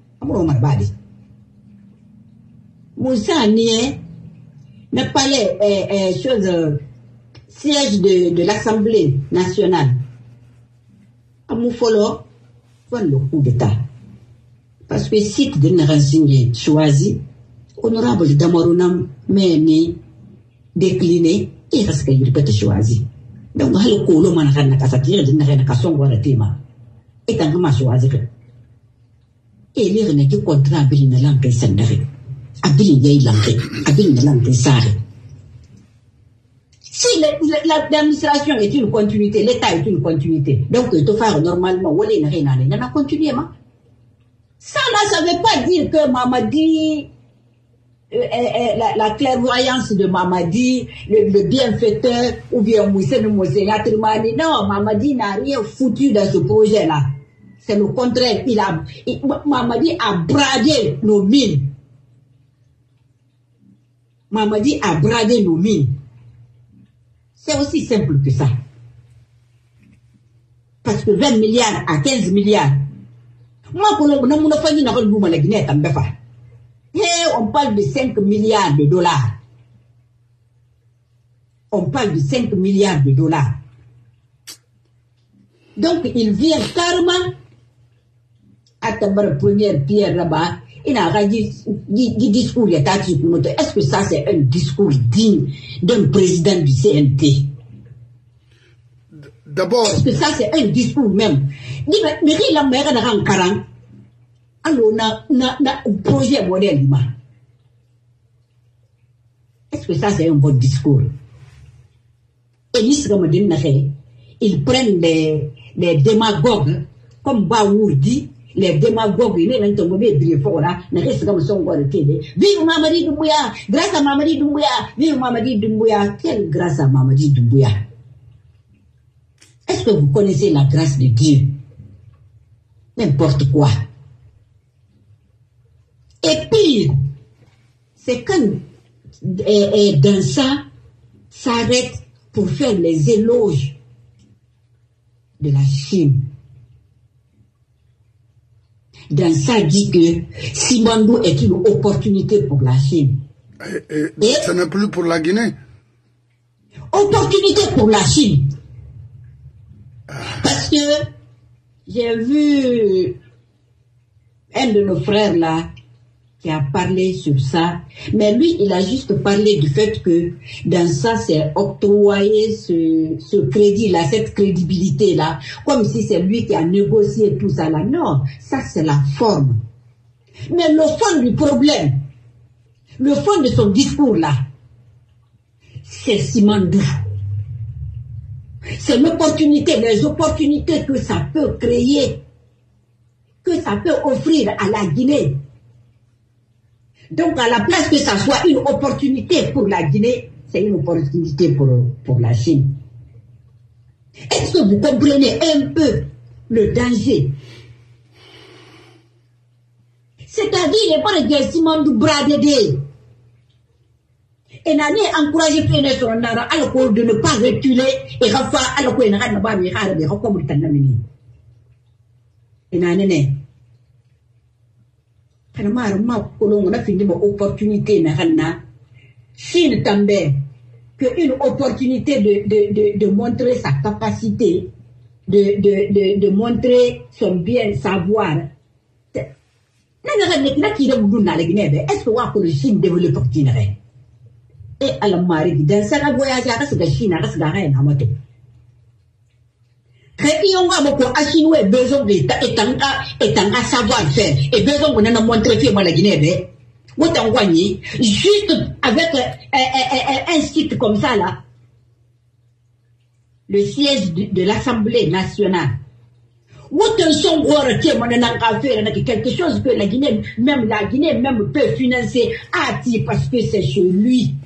B: Moussa Nié n'est pas les eh, eh, choses, euh, siège de, de l'Assemblée nationale. Amoufolo, voilà le coup d'État. Parce que si tu donnes renseigné choisi, honorable Damarunam, mais ni décliné, il reste qu'il peut choisi. Donc, le colo man n'a qu'à s'attirer d'une reine à son guaratema. Et tant que ma choisi. Et lire n'est que contrat à Billy Nalampe Sandari. À Billy Yay Lampe, à Billy Nalampe Sari. Si l'administration est une continuité, l'État est une continuité. Donc, il faut faire normalement, où est-ce qu'il y a une continuité? Ça là, ça ne veut pas dire que Mamadi, euh, euh, la, la clairvoyance de Mamadi, le, le bienfaiteur, ou bien Moussé de Moussé, non, Mamadi n'a rien foutu dans ce projet-là. C'est le contraire. Il a, il, Mamadi a bradé nos mines. Mamadi a bradé nos mines. C'est aussi simple que ça. Parce que vingt milliards à quinze milliards, moi, on parle de cinq milliards de dollars. On parle de cinq milliards de dollars. Donc, il vient carrément à ta première pierre là-bas. Il a dit discours. Est-ce que ça, c'est un discours digne d'un président du C N T?
A: D'abord.
B: Est-ce que ça, c'est un discours même? Dis, mais il a mère de Rankaran. Alors, on a un projet modèle. Est-ce que ça, c'est un bon discours? Et ils prennent les, les démagogues, comme Baour dit, les démagogues, ils ne sont pas bien forts là, ne restent comme son roi de télé. Vive Mamadi Doumbouya, grâce à Mamadi Doumbouya, vive Mamadi Doumbouya, quelle grâce à Mamadi Doumbouya? Est-ce que vous connaissez la grâce de Dieu? N'importe quoi. Et pire, c'est quand et, et dans ça, s'arrête pour faire les éloges de la Chine. Dans ça, dit que Simandou est une opportunité pour la Chine.
A: Et, et, et ce n'est plus pour la Guinée.
B: Opportunité pour la Chine. Parce que j'ai vu un de nos frères là qui a parlé sur ça, mais lui il a juste parlé du fait que dans ça c'est octroyer ce, ce crédit là, cette crédibilité là, comme si c'est lui qui a négocié tout ça là. Non, ça c'est la forme. Mais le fond du problème, le fond de son discours là, c'est Simandou. C'est l'opportunité, les opportunités que ça peut créer, que ça peut offrir à la Guinée. Donc, à la place que ça soit une opportunité pour la Guinée, c'est une opportunité pour, pour la Chine. Est-ce que vous comprenez un peu le danger? C'est-à-dire, il n'y a pas de Simandou Bradede. Et n'a encouragé Péné sur un ara, à la de ne pas reculer et Rafa à la cour et n'a pas mis à la comme le Tanamini. Et n'a né. Kanamar ma colon, on a fini mon opportunité n'a rien. S'il tombait que une opportunité de, de, de, de montrer sa capacité, de, de, de, de montrer son bien savoir. Est-ce que vous avez Chine développe l'itinéraire? Et à la marée, dans ce voyage, à la Chine, à la reine, à moto. Réunion à beaucoup à Chinois et besoin d'État et un savoir-faire et besoin qu'on a montré film à la Guinée. Vous t'envoyez juste avec un site comme ça là, le siège de, de l'Assemblée nationale. Où te sont quelque chose que la Guinée, même la Guinée même peut financer à parce que c'est chez lui.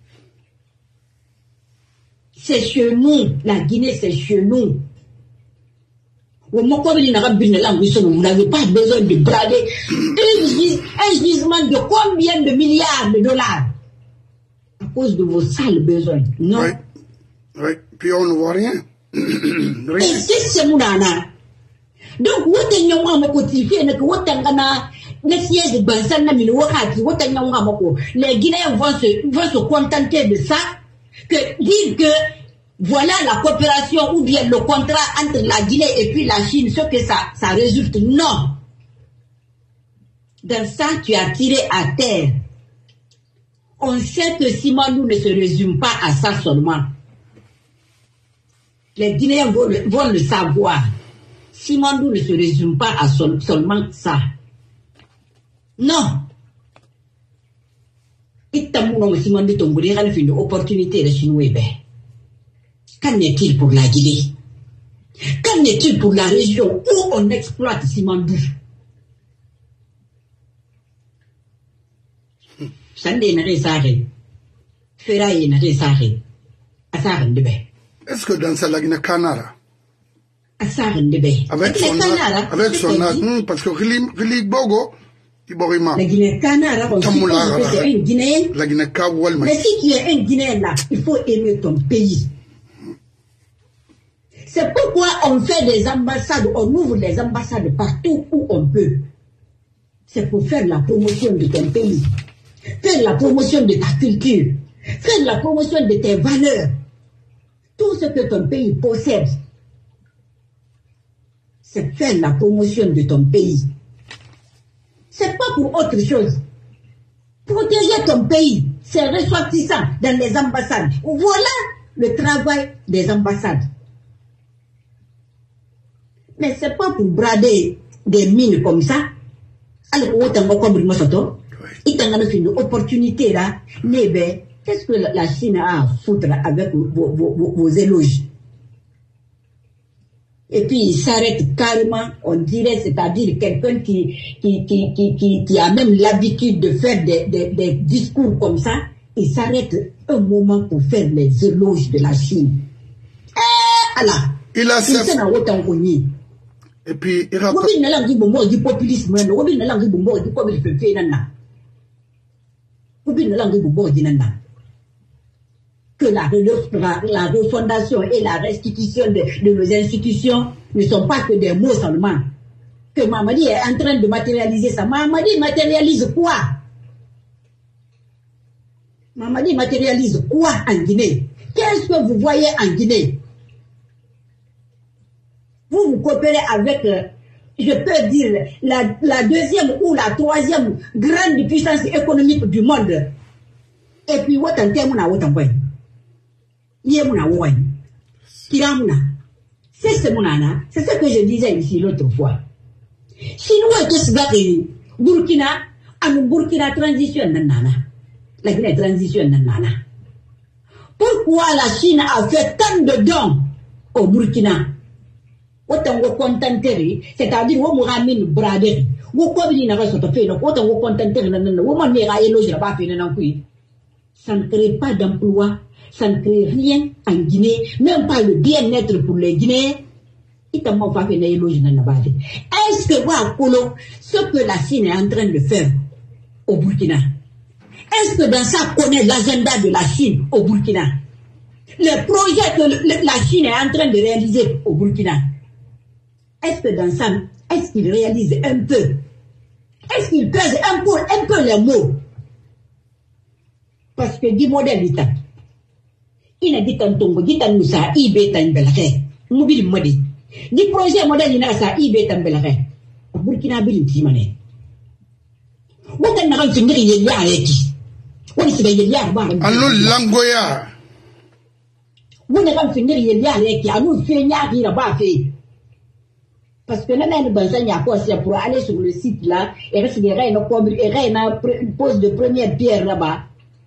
B: C'est chez nous. La Guinée, c'est chez nous. Vous n'avez pas besoin de brader un gisement de combien de milliards de dollars à cause de vos sales besoins. Non.
A: Oui. Oui. Puis on ne voit rien.
B: rien. Et c'est mon âne. Donc, vous avez un motif, vous les Guinéens vont se, vont se contenter de ça, que dire que voilà la coopération ou bien le contrat entre la Guinée et puis la Chine, ce que ça, ça résulte. Non. Dans ça, tu as tiré à terre. On sait que Simandou ne se résume pas à ça seulement. Les Guinéens vont le, vont le savoir. Simandou ne se résume pas à sol, seulement ça. Non. Itamouna Simandou Tomboué, il a une opportunité de Chinois. Qu'en est-il pour la Guinée? Qu'en est-il pour la région où on exploite Simandou? Sandé n'a rien Ferraille n'a rien
A: Est-ce que dans sa lagina Canara?
B: Avec
A: son âge, avec son âge, hmm, parce que Rili Bogo, il borima.
B: La Guinée Canara, on sait que tu es un Guinéen.
A: La Guinée Kawal,
B: mais si tu es un Guinéen là, il faut aimer ton pays. C'est pourquoi on fait des ambassades, on ouvre des ambassades partout où on peut. C'est pour faire la promotion de ton pays, faire la promotion de ta culture, faire la promotion de tes valeurs. Tout ce que ton pays possède, c'est faire la promotion de ton pays. C'est pas pour autre chose. Protéger ton pays, c'est ressortissant dans les ambassades. Voilà le travail des ambassades. Mais c'est pas pour brader des mines comme ça. Alors, autant qu'on comprenne moi ça, il y a une opportunité là. Mais qu'est-ce que la Chine a à foutre avec vos, vos, vos, vos éloges? Et puis il s'arrête carrément, on dirait, c'est-à-dire quelqu'un qui, qui, qui, qui, qui, qui a même l'habitude de faire des, des, des discours comme ça, il s'arrête un moment pour faire les éloges de la Chine. Eh, alors,
A: il a
B: ça.
A: Et puis, il a
B: du populisme, que la, la, la refondation et la restitution de, de nos institutions ne sont pas que des mots seulement. Que Mamadi est en train de matérialiser ça. Mamadi matérialise quoi? Mamadi matérialise quoi en Guinée? Qu'est-ce que vous voyez en Guinée? Vous vous coopérez avec, euh, je peux dire, la, la deuxième ou la troisième grande puissance économique du monde. Et puis, what en termes na what en point? C'est ce monana, c'est ce que je disais ici l'autre fois. Chinois que ce gars Burkina, à Burkina transition nanana. La Guinée transition nanana. Pourquoi la Chine a fait tant de dons au Burkina? Autant vous contenter, c'est-à-dire vous m'avez bradé. Vous pouvez dire que vous fait, autant vous contenter, vous m'avez éloigné là-bas, ça ne crée pas d'emploi. Ça ne crée rien en Guinée, même pas le bien-être pour les Guinéens. Est-ce que ce que la Chine est en train de faire au Burkina, Est-ce que dans ça connaît l'agenda de la Chine au Burkina? Le projet que la Chine est en train de réaliser au Burkina. Est-ce que dans ça, est-ce qu'il réalise un peu? Est-ce qu'il pèse un peu, un peu les mots? Parce que du modèle d'État, il a dit tantôt, dit tantôt ça, il est en belge, mobile modi. Du projet modèle il a ça, il est en belge. Au Burkina Faso, il mané. Où est-ce qu'on a fini il y a avec qui? Où est-ce qu'il y a avec qui?
A: Allô Langoya.
B: Où est-ce qu'on a fini il y a avec qui? Allô fait n'y a rien pas fait. Parce que là, nous avons quoi c'est pour aller sur le site là, et rester des reines, et pose de première pierre là-bas.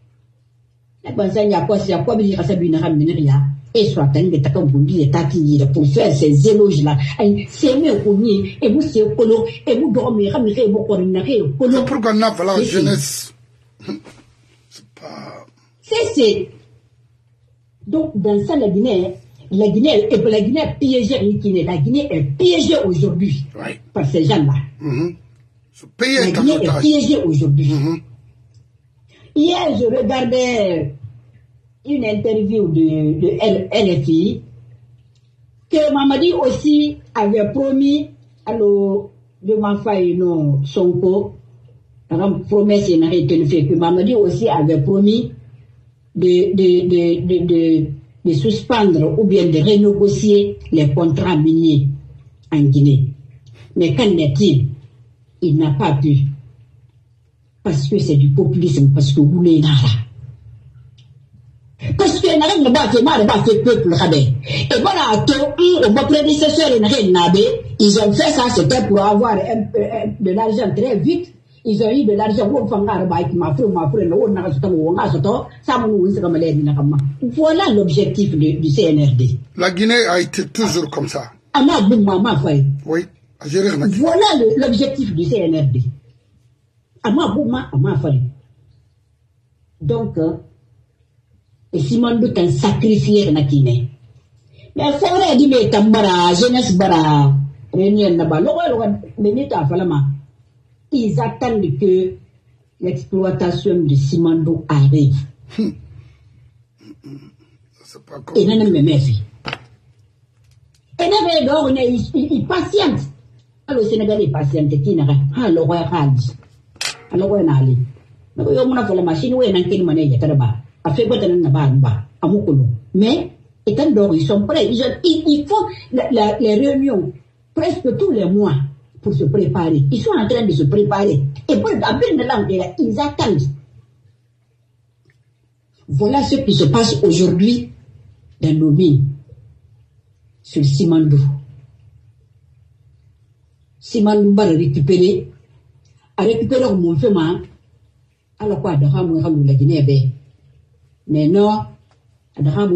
B: Et soit pour faire ces éloges là. C'est mieux pour nous, et vous c'est colo, et vous dormez, ramirez, vous connaissez, colo.
A: C'est pourquoi on a la jeunesse. C'est pas.
B: C'est. Donc, dans ça, la Guinée, la Guinée, et la Guinée est piégée, la Guinée est piégée aujourd'hui
A: oui.
B: par ces gens-là.
A: Mm-hmm.
B: La Guinée est piégée aujourd'hui.
A: Mm-hmm.
B: Hier, je regardais une interview de, de L F I que Mamadi aussi avait promis à l'eau de Mafaï non Sonko, la promesse que Mamadi aussi avait promis de, de, de, de, de, de suspendre ou bien de renégocier les contrats miniers en Guinée. Mais qu'en est-il? Il n'a pas pu. Parce que c'est du populisme, parce que vous l'avez là. Parce que n'a rien pas fait mal, pas fait peuple rabais. Et voilà, tout, mon prédécesseur et n'a nabé, ils ont fait ça, c'était pour avoir un, un, de l'argent très vite. Ils ont eu de l'argent, on fait un bail qui m'a fait, m'a fait, on n'a pas on a sauté, ça m'a nous comme l'aide voilà l'objectif du, du C N R D.
A: La Guinée a été toujours comme ça.
B: Ah, ma boum, ma feuille.
A: Oui, à gérer la Guinée.
B: Voilà l'objectif du C N R D. À ma boum, à ma feuille. Donc, et si mon doute un sacrifié na Guinée. Mais il faudrait dire, mais tambara, jeunesse bara, réunion là-bas, ils attendent que l'exploitation du Simandou arrive. Et non, mais merci. Et non, mais ils patientent. Alors, le Sénégal est patient, qui n'a rien. Alors, on a dit. Alors, on a dit. Mais on a fait la machine, on a fait une manière de faire. Mais, étant donné ils sont prêts, ils, ils, ils font la, la, les réunions presque tous les mois pour se préparer. Ils sont en train de se préparer. Et pour la langue, ils attendent. Voilà ce qui se passe aujourd'hui dans nos mines, sur Simandou. Simandou va récupérer, à récupérer mon femme, alors quoi, de Ramou Ramou la Guinée. Mais non, parce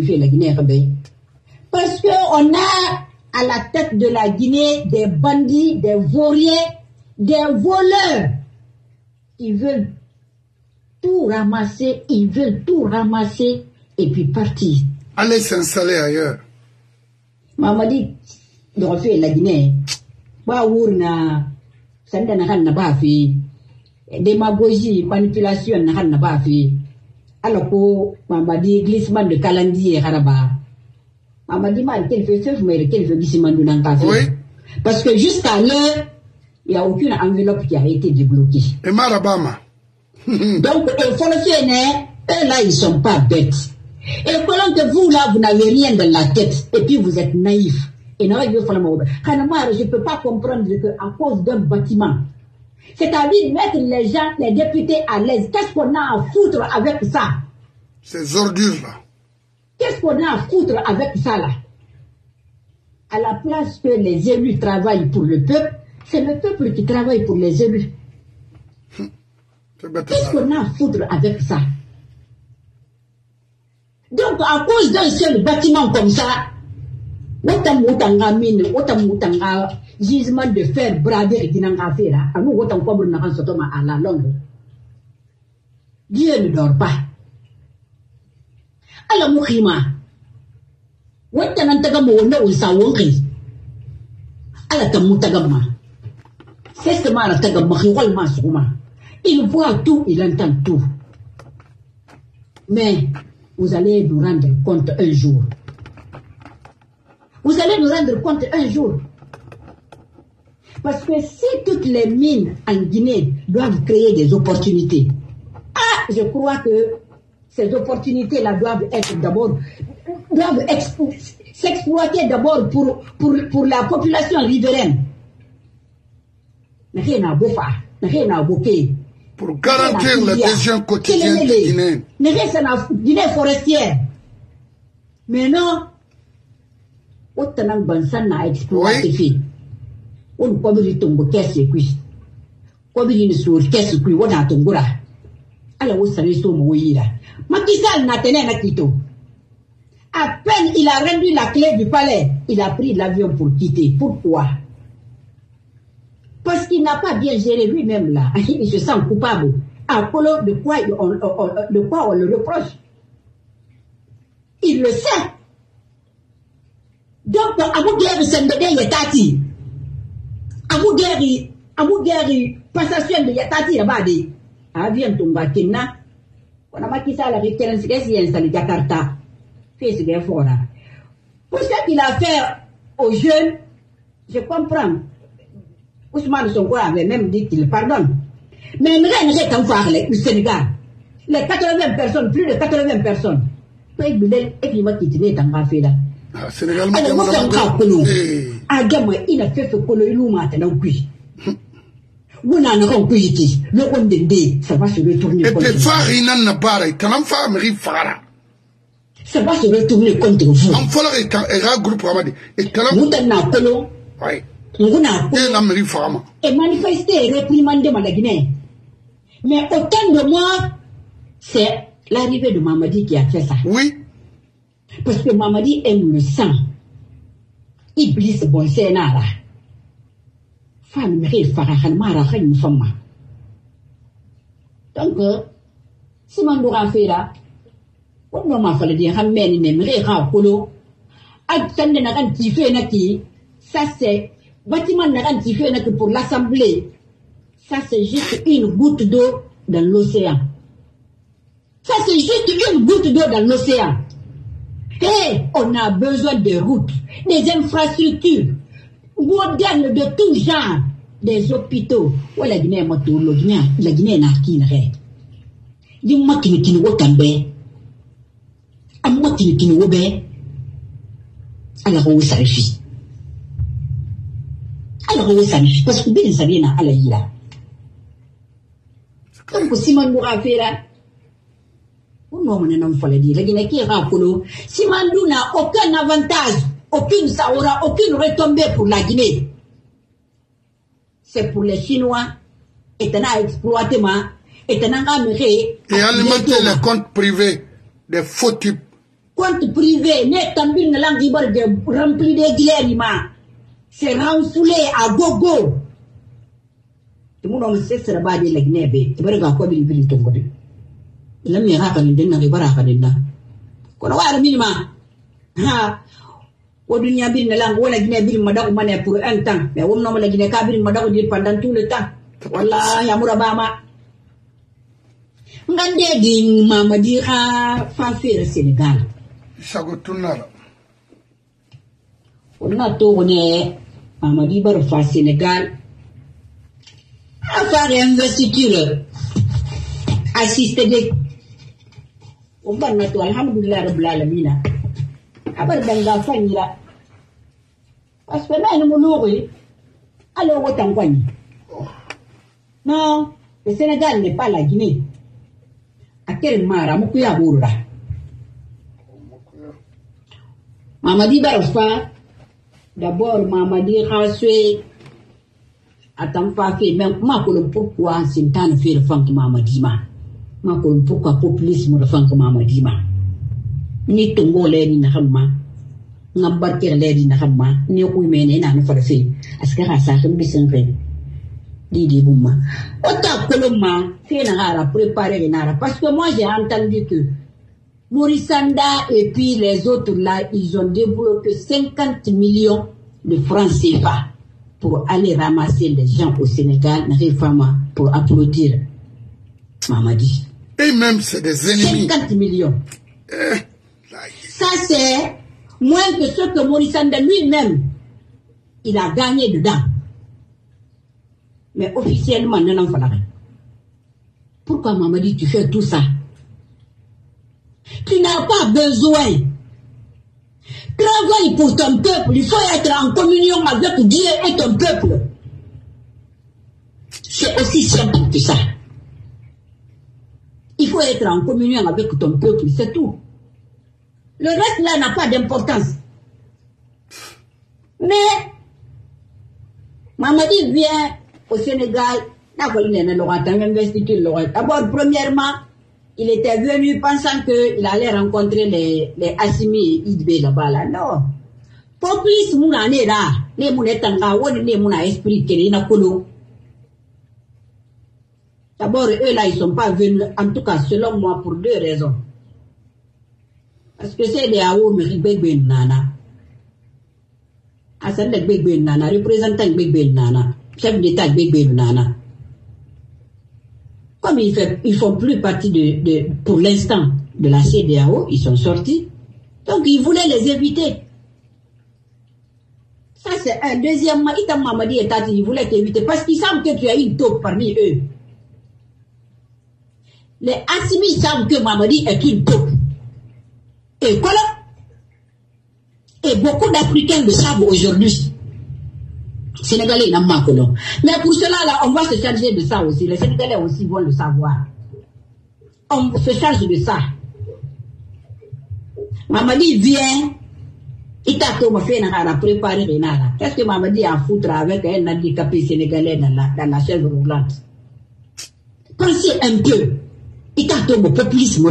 B: qu'on a à la tête de la Guinée des bandits, des vauriens, des voleurs. Ils veulent tout ramasser, ils veulent tout ramasser et puis partir.
A: Allez s'installer ailleurs.
B: Maman dit, de refaire la Guinée. Waourna, ça n'a pas fait. Démagogie, manipulation n'a pas fait. Alors que maman dit glissement de calendrier haraba. Maman dit mal qu'elle fait ce mais qu'elle fait glissement de dans café.
A: Oui.
B: Parce que jusqu'à l'heure, il n'y a aucune enveloppe qui a été débloquée.
A: Et Marabama.
B: Donc, il faut le faire, eux là, ils ne sont pas bêtes. Et pendant que vous là, vous n'avez rien dans la tête, et puis vous êtes naïf. Et non, je ne peux pas comprendre qu'à cause d'un bâtiment, c'est-à-dire mettre les gens, les députés à l'aise. Qu'est-ce qu'on a à foutre avec ça?
A: Ces ordures-là.
B: Qu'est-ce qu'on a à foutre avec ça là? À la place que les élus travaillent pour le peuple, c'est le peuple qui travaille pour les élus. Qu'est-ce qu'on a à foutre avec ça? Donc, à cause d'un seul bâtiment comme ça, autant moutanga mine, autant moutanga gisement de fer brader qui n'en a fait là, à nous autant comme nous n'avons pas à la longue. Dieu ne dort pas. Alors, Moukima, autant n'entagamo no sa wonki. Alors, tamutagama. C'est ce que m'a tagama, il voit tout, il entend tout. Mais vous allez nous rendre compte un jour. Vous allez nous rendre compte un jour. Parce que si toutes les mines en Guinée doivent créer des opportunités, ah, je crois que ces opportunités-là doivent être d'abord, doivent s'exploiter d'abord pour, pour, pour la population riveraine.
A: Pour garantir le besoin quotidien des Guinéens.
B: Guinée forestière. Mais non, autant bansan n'a exploité fait. On peut dire tombe qu'est-ce que c'est. Comme il sur qu'est-ce que on a tombora. Alors vous savez ce mot là. Macky Sall n'a tenu à Quito. À peine il a rendu la clé du palais, il a pris l'avion pour quitter. Pourquoi? Parce qu'il n'a pas bien géré lui-même là. Il se sent coupable. À cause de quoi on, on, de quoi on le reproche. Il le sait. Donc, à vous dire, c'est de Yatati. À vous dire, à vous dire, passation de Yatati là-bas. Avion tomba Kina. On a marqué ça avec quinze installé à Jakarta. Fait ce qu'il faut là. Pour ce qu'il a fait aux jeunes, je comprends. Ousmane Sonko avait même dit qu'il pardonne. Mais rien ne s'est enfoiré au Sénégal. Les quatre-vingts personnes, plus de quatre-vingts personnes. Et puis, moi, qui tenais dans ma fille là.
A: Ah, Sénégal,
B: alors, moi, c'est un colo. Ah, gamin, il a fait ce colo, il nous m'a tenu puis. Vous n'en avez pas été. Le on de ça va se retourner.
A: Et puis, Farina n'a pas, il t'en a fait, mais il fera.
B: Ça va se retourner contre vous.
A: En fait, il y a un groupe Ramadi. Et t'en a.
B: Vous n'en avez pas.
A: Oui.
B: Et manifester et réprimander la Guinée. Mais autant de moi, c'est l'arrivée de Mamadi qui a fait ça.
A: Oui.
B: Parce que Mamadi aime le sang. Iblis bon c'est nara. Femme mère farahan mara une femme. Donc, si man doit faire là, on m'a fallu dire ramène ne mère ra kolo. Attendez na kan ti fait na ki, ça c'est bâtiment n'a fait que pour l'Assemblée. Ça, c'est juste une goutte d'eau dans l'océan. Ça, c'est juste une goutte d'eau dans l'océan. Et on a besoin de routes, des infrastructures modernes de tout genre, des hôpitaux. Oh, la Guinée, la Guinée, la Guinée n'a qui n'arrête. Dis-moi qui ne qui ne tambe. À moi qui ne qui ne obé. Alors, où ça réussit? Alors, on s'en fiche, parce que bien, ça vient à la ira. Donc, si on nous fait là, on n'en fallait dire, la Guinée qui est rapolo. Si Mandou n'a aucun avantage, aucune, ça aura aucune retombée pour la Guinée. C'est pour les Chinois, et t'en as exploité, et t'en as amélioré.
A: Et alimenter les comptes privés, des faux types.
B: Comptes privés, net en une langue remplie de guillemets. C'est renfoulé à gogo. Tout le monde sait que c'est la base de la Guinée. Tu vas regarder quoi il veut ton côté. Il a mis un rack en dedans, il va raconter dedans. Quand on va à minima, ha, au dunia bin la langue, on a Guinée bin madame mané pour un temps. Mais on n'a pas la Guinée cabine madame dit pendant tout le temps. Voilà, yamura bama. Ngande di mama dira fa faire Sénégal.
A: Ça go tourner.
B: On a tourné à Madibar fa Sénégal à faire investiture assister des on va mettre alhamdulillah rabbil alamin abar danga fanira parce que là nous nourrir alors autant quoi non le Sénégal n'est pas la Guinée à quel mara mukuya burra Mamadi Barfa. D'abord, Mamadi Raswe, attends pas fait, mais ma colonne pourquoi c'est tant de faire le funk Mamadi ma. Ma colonne pourquoi populisme le funk Mamadi ma. Ni tongo le ni nahama, n'embarquer le ni nahama, ni au mène n'a ne fait fait. Est-ce que ça a un peu Didi Bouma. Autant colomma, fait n'a préparé n'a parce que moi j'ai entendu que Morissanda et puis les autres là, ils ont développé cinquante millions de francs C F A pour aller ramasser les gens au Sénégal, pour applaudir Mamadi.
A: Et même c'est des ennemis.
B: cinquante millions.
A: Eh,
B: ça c'est moins que ce que Maurice Sanda lui-même, il a gagné dedans. Mais officiellement, non, non, non. Pourquoi Mamadi tu fais tout ça? Tu n'as pas besoin. Travaille pour ton peuple. Il faut être en communion avec Dieu et ton peuple. C'est aussi simple que ça. Il faut être en communion avec ton peuple, c'est tout. Le reste là n'a pas d'importance. Mais Mamadi vient au Sénégal. D'abord, premièrement, il était venu pensant qu'il allait rencontrer les, les Assimi Idbe là-bas. Là. Non. Pour plus, mon année là, les mounetanga, ou les mouna esprit qui est kolo. D'abord, eux là, ils ne sont pas venus, en tout cas, selon moi, pour deux raisons. Parce que c'est des Aou, mais Bébé Nana. Assad Bébé Nana, représentant Bébé Nana, chef d'État Bébé Nana. Comme ils ne font plus partie de, de pour l'instant, de la C D A O, ils sont sortis. Donc, ils voulaient les éviter. Ça, c'est un. Deuxièmement, Itam Mamadi et Tati, ils voulaient t'éviter parce qu'ils savent que tu as une taupe parmi eux. Les Assimi savent que Mamadi est une taupe. Et voilà. Et beaucoup d'Africains le savent aujourd'hui. Sénégalais, ils n'ont pas que non. Mais pour cela, là, on va se charger de ça aussi. Les Sénégalais aussi vont le savoir. On se charge de ça. Mamadi vient, il t'a tout fait, il a préparé Renara. Qu'est-ce que Mamadi a à foutre avec un handicapé sénégalais dans la, dans la chaise roulante? Pensez un peu. Il t'a tout le populisme,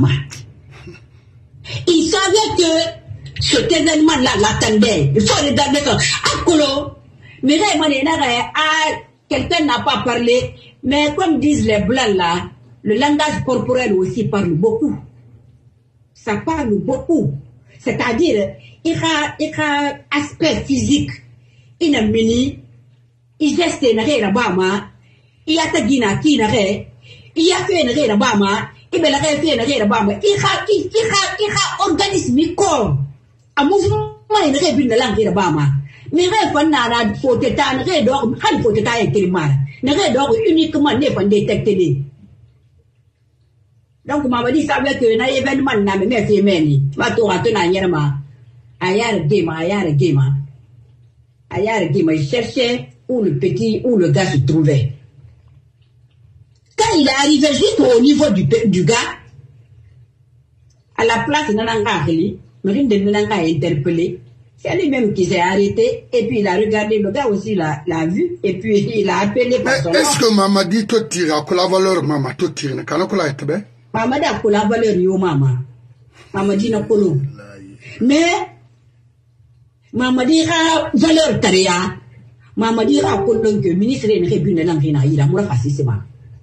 B: il savait que cet événement-là l'attendait. Il faut regarder ça. Akolo. Mais quelqu'un n'a pas parlé, mais comme disent les blancs là, le langage corporel aussi parle beaucoup. Ça parle beaucoup. C'est-à-dire, il y a un aspect physique, il y a un mini, il y a un bama, il y a un gina qui n'a rien, il y a un bama, il y a un bama, il y a un organisme corps, un mouvement, il y a une langue bama. Mais il nana faut que tu aies d'or, il faut que tu aies mal. Ne d'or uniquement ne pas détecter. Donc, Mamadi savait que un événement n'a même fait meni. Ma tour à ton aïrma. Aïar game, aïar game. Aïar game, il cherchait où le petit, où le gars se trouvait. Quand il est arrivé juste au niveau du, du gars, à la place de Nananga, Marine de Nananga a interpellé. C'est lui-même qui s'est arrêté, et puis il a regardé, le gars aussi l'a vu, et puis il a appelé par son nom.
A: Est-ce que Mamadi te tire à la valeur, maman, te tire, ne quand on a été bien?
B: Mamadi a la valeur, yo, maman. Mamadi n'a pas l'eau. Mais, Mamadi a valeur, taria. Mamadi a l'eau que le ministre est une langue, il a mouru facilement.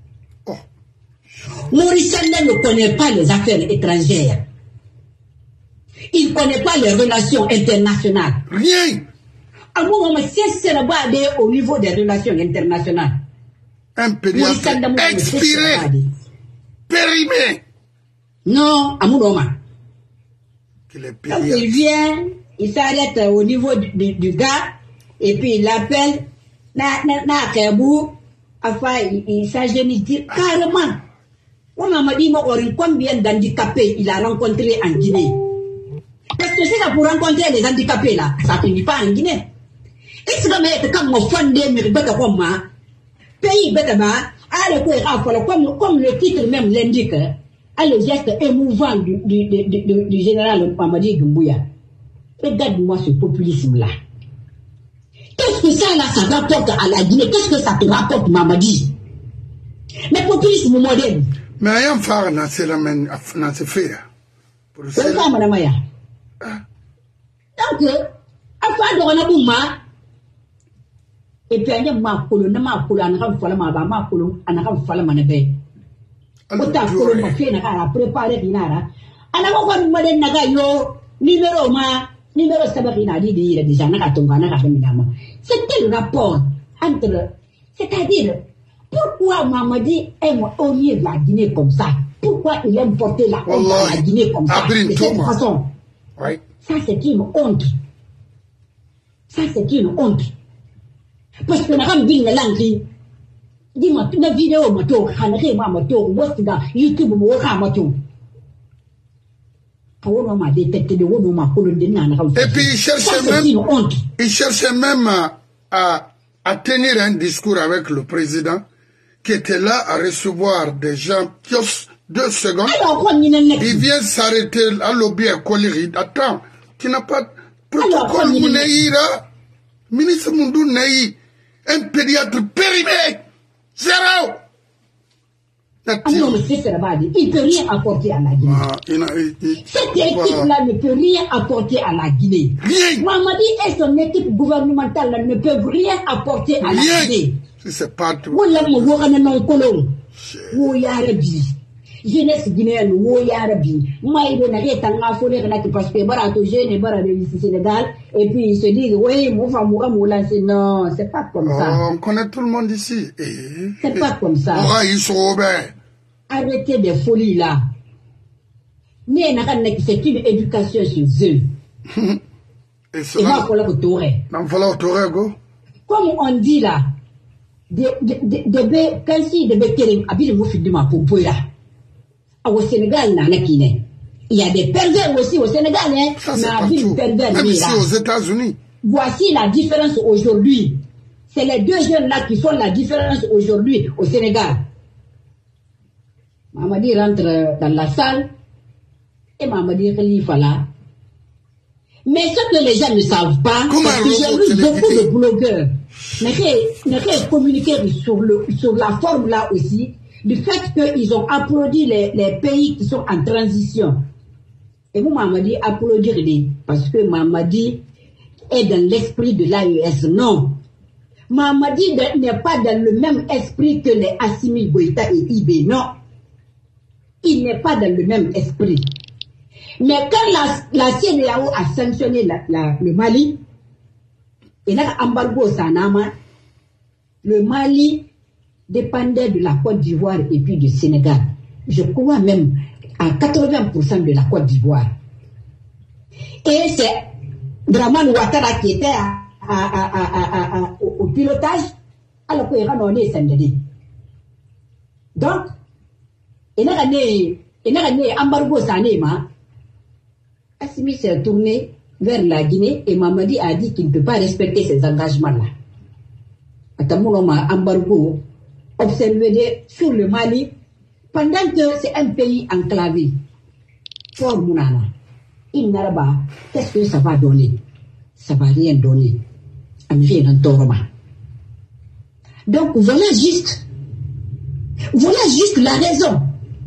B: Maurice Sanda ne connaît pas les affaires étrangères. Il ne connaît pas les relations internationales.
A: Rien.
B: À mon moment, c'est au niveau des relations internationales.
A: Un pédiatre expiré, périmé.
B: Non, à mon moment.
A: Donc
B: il vient, il s'arrête au niveau du, du, du gars, et puis il l'appelle, na na na kabou, enfin il, il s'agit dit carrément. On m'a dit, combien d'handicapés il a rencontré en Guinée. Parce que c'est là pour rencontrer les handicapés là, ça finit pas en Guinée. Est-ce que comme mon fondé, mais bête comme moi, pays bête ma, comme, comme le titre même l'indique, à le geste émouvant du, du, du, du, du général Mamadi Doumbouya. Regarde-moi ce populisme-là. Qu'est-ce que ça là, ça rapporte à la Guinée? Qu'est-ce que ça te rapporte, Mamadi? Mais populisme moderne.
A: Mais il y a un phare dans ce fait.
B: C'est ça, madame Maya. Donc, afin de renabouma, et puis il y a ma colonne, ma colonne, ma colonne, ma colonne, ma colonne, ma colonne, Ota ko ma fe na kara prepare dinara ana ko kon mo den naga yo numéro ma numéro sabaki na di di déjà na ka tonga na ka fe minama c'est quel rapport entre c'est-à-dire pourquoi Mamadi aime au lieu de la Guinée comme ça pourquoi il aime porter la honte à la Guinée comme ça, de cette façon.
A: Oui.
B: Ça, c'est une honte. Ça, c'est une honte. Parce que nous avons vu la langue. Dis-moi, tu as une vidéo, moto, moto, YouTube, moto. Et
A: puis il cherchait même, il cherchait même à, à, à tenir un discours avec le président qui était là à recevoir des gens qui ont deux secondes. Il vient s'arrêter à l'objet à Koliri. Attends, tu n'as pas de protocole Mouneira, ministre Moundou Ney, un pédiatre périmé, zéro.
B: Ah non, mais c'est ça, il ne peut rien apporter à la Guinée. Ah, il a, il, il, Cette équipe-là ne peut rien apporter à la Guinée.
A: Rien.
B: Mamadi et son équipe gouvernementale ne peuvent rien apporter à
A: rien.
B: La Guinée.
A: C'est pas tout.
B: Jeunesse guinéenne, wo yarabi. Maïbe n'a rien à folie parce que barato jeune bara de Sénégal et puis ils se disent oui, mon femme moura moula c'est non, c'est pas comme ça.
A: Oh, on connaît tout le monde ici.
B: C'est pas comme ça.
A: Oh, ils sont ouverts.
B: Arrêtez des folies là. Mais c'est une éducation chez eux.
A: Et cela.
B: Comme on dit là, de de de quand si de Bekerim habile mo fidima pour là. Au Sénégal, il y a des pervers aussi au Sénégal, hein.
A: Ça, mais pervers, même ici aux États-Unis.
B: Voici la différence aujourd'hui. C'est les deux jeunes là qui font la différence aujourd'hui au Sénégal. Mamadi rentre dans la salle et Mamadi Khalifa là. Mais ce que les gens ne savent pas, parce que j'ai vu beaucoup de blogueurs ne communiquer sur, le, sur la forme là aussi, du fait qu'ils ont applaudi les, les pays qui sont en transition. Et vous, Mamadi, applaudir les, parce que Mamadi est dans l'esprit de l'A E S. Non. Mamadi n'est pas dans le même esprit que les Assimi Goïta et Ibé. Non. Il n'est pas dans le même esprit. Mais quand la, la C E D E A O a sanctionné la, la, le Mali, et là, embargo Sanama, le Mali dépendait de la Côte d'Ivoire et puis du Sénégal. Je crois même à quatre-vingts pour cent de la Côte d'Ivoire. Et c'est Draman Ouattara qui était à, à, à, à, à, au, au pilotage, alors qu'il y a un donc, il y a un embargo Sanema. Assimi s'est tourné vers la Guinée et Mamadi a dit qu'il ne peut pas respecter ses engagements-là. Atamouloma embargo observé sur le Mali pendant que c'est un pays enclavé. Fort Mounana. Il n'a pas. Qu'est-ce que ça va donner? Ça va rien donner. Donc voilà juste. Voilà juste la raison.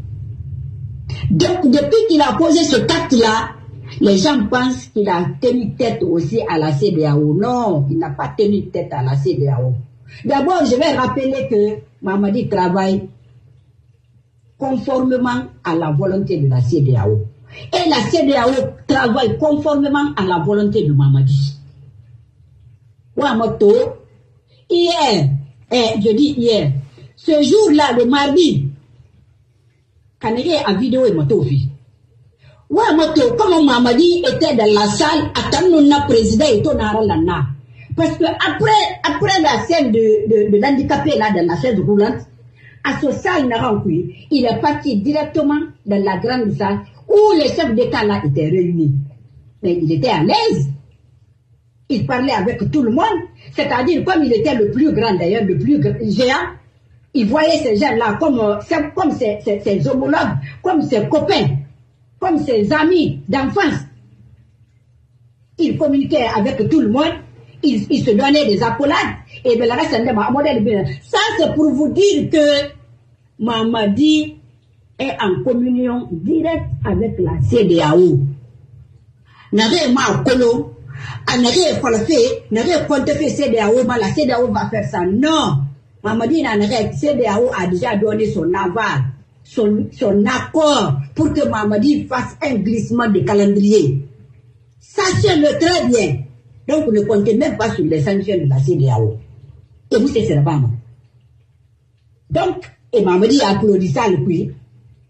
B: Donc depuis qu'il a posé ce acte-là, les gens pensent qu'il a tenu tête aussi à la C E D E A O. Non, il n'a pas tenu tête à la C E D E A O. D'abord, je vais rappeler que Mamadi travaille conformément à la volonté de la C E D E A O. Et la C E D E A O travaille conformément à la volonté de Mamadi. Ouamoto, hier, eh, je dis hier, ce jour-là, le mardi, Kanere a vidéo et motofi. Ouamoto, comme Mamadi était dans la salle, attendant le président et ton lana. Parce que après, après la scène de, de, de l'handicapé là, dans la chaise roulante, à ce salle il est parti directement dans la grande salle où les chefs d'État là étaient réunis. Mais il était à l'aise. Il parlait avec tout le monde. C'est-à-dire, comme il était le plus grand d'ailleurs, le plus géant, il voyait ces gens-là comme, comme ses, ses, ses homologues, comme ses copains, comme ses amis d'enfance. Il communiquait avec tout le monde. Il, il se donnait des accolades. Et bien, ça, c'est pour vous dire que Mamadi est en communion directe avec la C E D E A O. N'avez pas colo, n'avez pas fait, n'avez pas fait C E D E A O, la C E D E A O va faire ça. Non. Mamadi n'a pas C E D E A O a déjà donné son aval, son, son accord pour que Mamadi fasse un glissement de calendrier. Sachez-le très bien. Donc, vous ne comptez même pas sur les sanctions de la C E D E A O. Et vous, c'est pas. Donc, et Mamadi a applaudi ça depuis.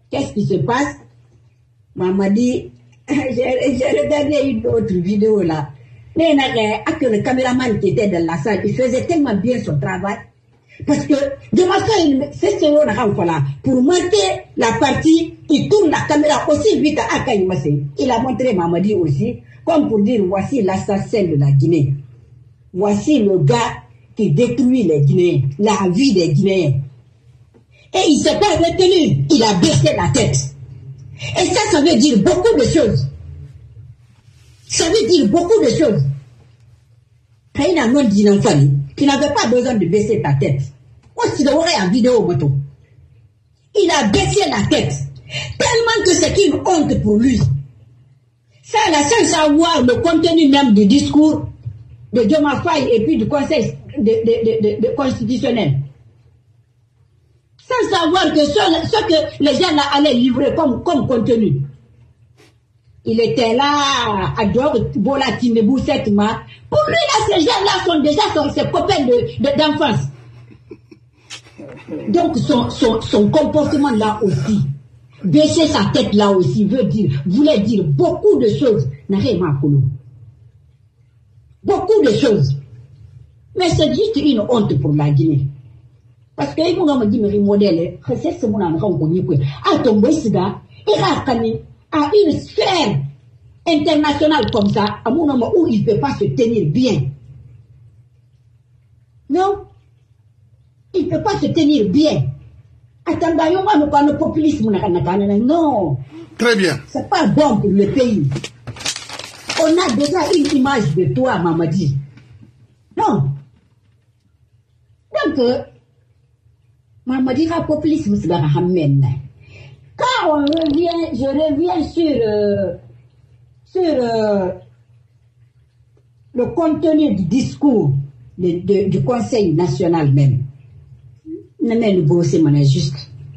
B: Qu'est-ce qui se passe? Maman dit, j'ai regardé une autre vidéo là. Que le caméraman qui était dans la salle, il faisait tellement bien son travail. Parce que, de ma part, c'est ce qu'on a là. Pour monter la partie, il tourne la caméra aussi vite à Akaïmassé. Il a montré Mamadi aussi, comme pour dire, voici l'assassin de la Guinée. Voici le gars qui détruit les Guinéens, la vie des Guinéens. Et il ne s'est pas retenu, il a baissé la tête. Et ça, ça veut dire beaucoup de choses. Ça veut dire beaucoup de choses. Quand il a non dit l'enfant, tu n'avais pas besoin de baisser ta tête. Moi, tu l'aurais en vidéo moto. Il a baissé la tête. Tellement que c'est une honte pour lui. Ça, là, sans savoir le contenu même du discours de Diomaye Faye et puis du conseil de, de, de, de, de constitutionnel. Sans savoir que ce, ce que les gens là allaient livrer comme, comme contenu. Il était là, à dehors, Bola Timbou, sept mois. Pour lui, là, ces gens-là sont déjà son, ses copains d'enfance. De, de, Donc, son, son, son comportement là aussi, baisser sa tête là aussi, veut dire, voulait dire beaucoup de choses. Beaucoup de choses. Mais c'est juste une honte pour la Guinée. Parce que, il m'a dit, mais modèle, c'est ce qu'on a rencontré. Ah, ton boy, c'est là, il a connu. À une sphère internationale comme ça, à mon moment où il ne peut pas se tenir bien. Non, il ne peut pas se tenir bien. Attendez, nous parlons de populisme. Non.
A: Très bien.
B: C'est pas bon pour le pays. On a déjà une image de toi, Mamadi. Non. Donc, Mamadi, le populisme, c'est la ramène. Quand on revient, je reviens sur, euh, sur euh, le contenu du discours de, de, du Conseil national même. Juste.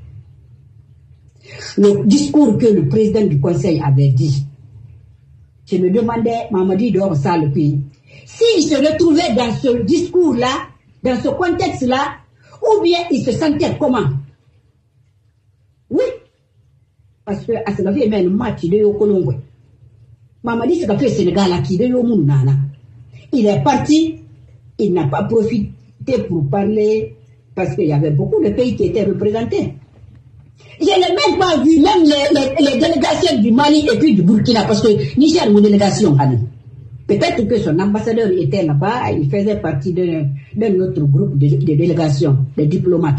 B: Le discours que le président du Conseil avait dit. Je me demandais, Mamadi dehors ça le pays. S'il se retrouvait dans ce discours-là, dans ce contexte-là, ou bien il se sentait comment? Oui. Parce que à ce moment-là, il y a un match de Yokolongwe. Mamadi, c'est fait Sénégal qui de Yomunana. Il est parti, il n'a pas profité pour parler, parce qu'il y avait beaucoup de pays qui étaient représentés. Je n'ai même pas vu, même les, les, les délégations du Mali et puis du Burkina, parce que Niger a une délégation. Peut-être que son ambassadeur était là-bas, il faisait partie d'un autre groupe de, de délégations, de diplomates.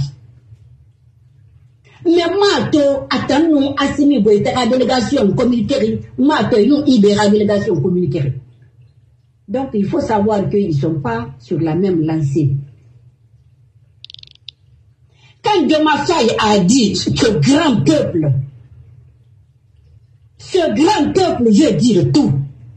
B: Mais Mato, attends-nous, Assimi Boïta, la délégation communautaire, Mato, nous, Ibera, délégation communautaire. Donc, il faut savoir qu'ils ne sont pas sur la même lancée. Quand Diomaye Faye a dit ce grand peuple, ce grand peuple veut dire tout,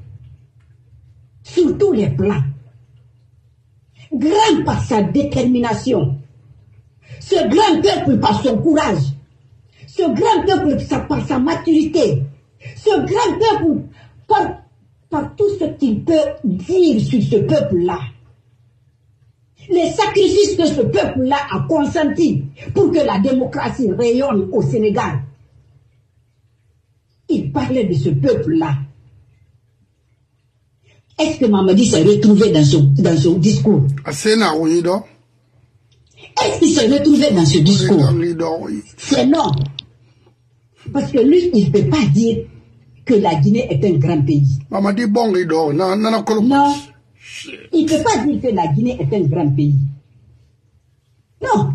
B: sur tous les plans, grand par sa détermination, ce grand peuple par son courage, ce grand peuple par sa maturité, ce grand peuple par, par tout ce qu'il peut dire sur ce peuple-là. Les sacrifices que ce peuple-là a consentis pour que la démocratie rayonne au Sénégal. Il parlait de ce peuple-là. Est-ce que Mamadi s'est retrouvé dans son, dans son discours? Est-ce qu'il s'est retrouvé dans ce discours? C'est non. Parce que lui, il ne peut pas dire que la Guinée est un grand pays. Mamadi bon, non. Il ne peut pas dire que la Guinée est un grand pays. Non.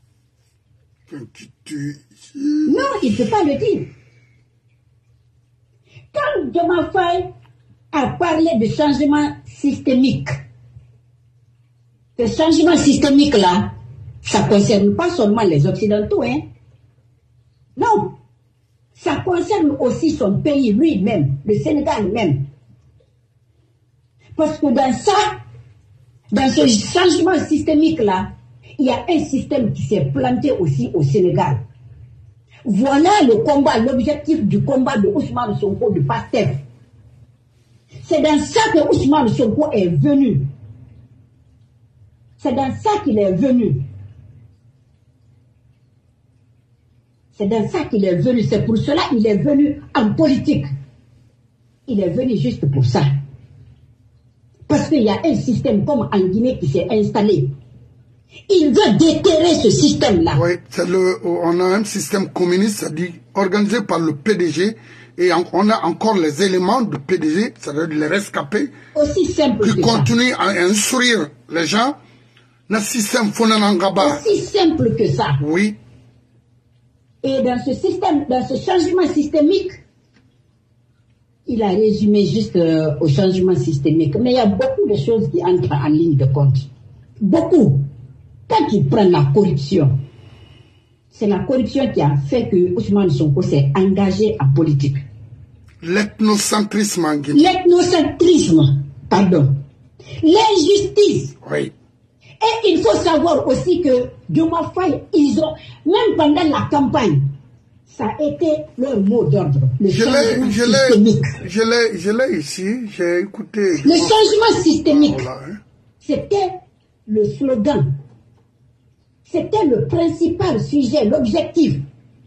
B: Non, il ne peut pas le dire. Quand Diomaye Faye a parlé de changement systémique, ce changement systémique-là, ça ne concerne pas seulement les Occidentaux, hein. Non. Ça concerne aussi son pays lui-même, le Sénégal même. Parce que dans ça, dans ce changement systémique-là, il y a un système qui s'est planté aussi au Sénégal. Voilà le combat, l'objectif du combat de Ousmane Sonko de PASTEF. C'est dans ça que Ousmane Sonko est venu. C'est dans ça qu'il est venu. C'est dans ça qu'il est venu. C'est pour cela qu'il est venu en politique. Il est venu juste pour ça. Parce qu'il y a un système comme en Guinée qui s'est installé. Il veut déterrer ce système-là.
A: Oui, c'est le, on a un système communiste, c'est-à-dire organisé par le P D G, et on a encore les éléments du P D G, c'est-à-dire les rescapés,
B: aussi simple
A: qui
B: que
A: continuent
B: ça.
A: à instruire les gens. Le système Fonanangaba.
B: Aussi simple que ça.
A: Oui.
B: Et dans ce système, dans ce changement systémique, il a résumé juste euh, au changement systémique. Mais il y a beaucoup de choses qui entrent en ligne de compte. Beaucoup. Quand ils prennent la corruption, c'est la corruption qui a fait que Ousmane Sonko s'est engagé en politique.
A: L'ethnocentrisme en Guinée.
B: L'ethnocentrisme, pardon. L'injustice.
A: Oui.
B: Et il faut savoir aussi que Diomaye Faye, ils ont, même pendant la campagne, ça a été leur mot d'ordre. Le
A: je
B: changement
A: je
B: systémique.
A: Je l'ai, je l'ai ici, j'ai écouté.
B: Le changement systémique,
A: voilà, hein.
B: C'était le slogan. C'était le principal sujet, l'objectif.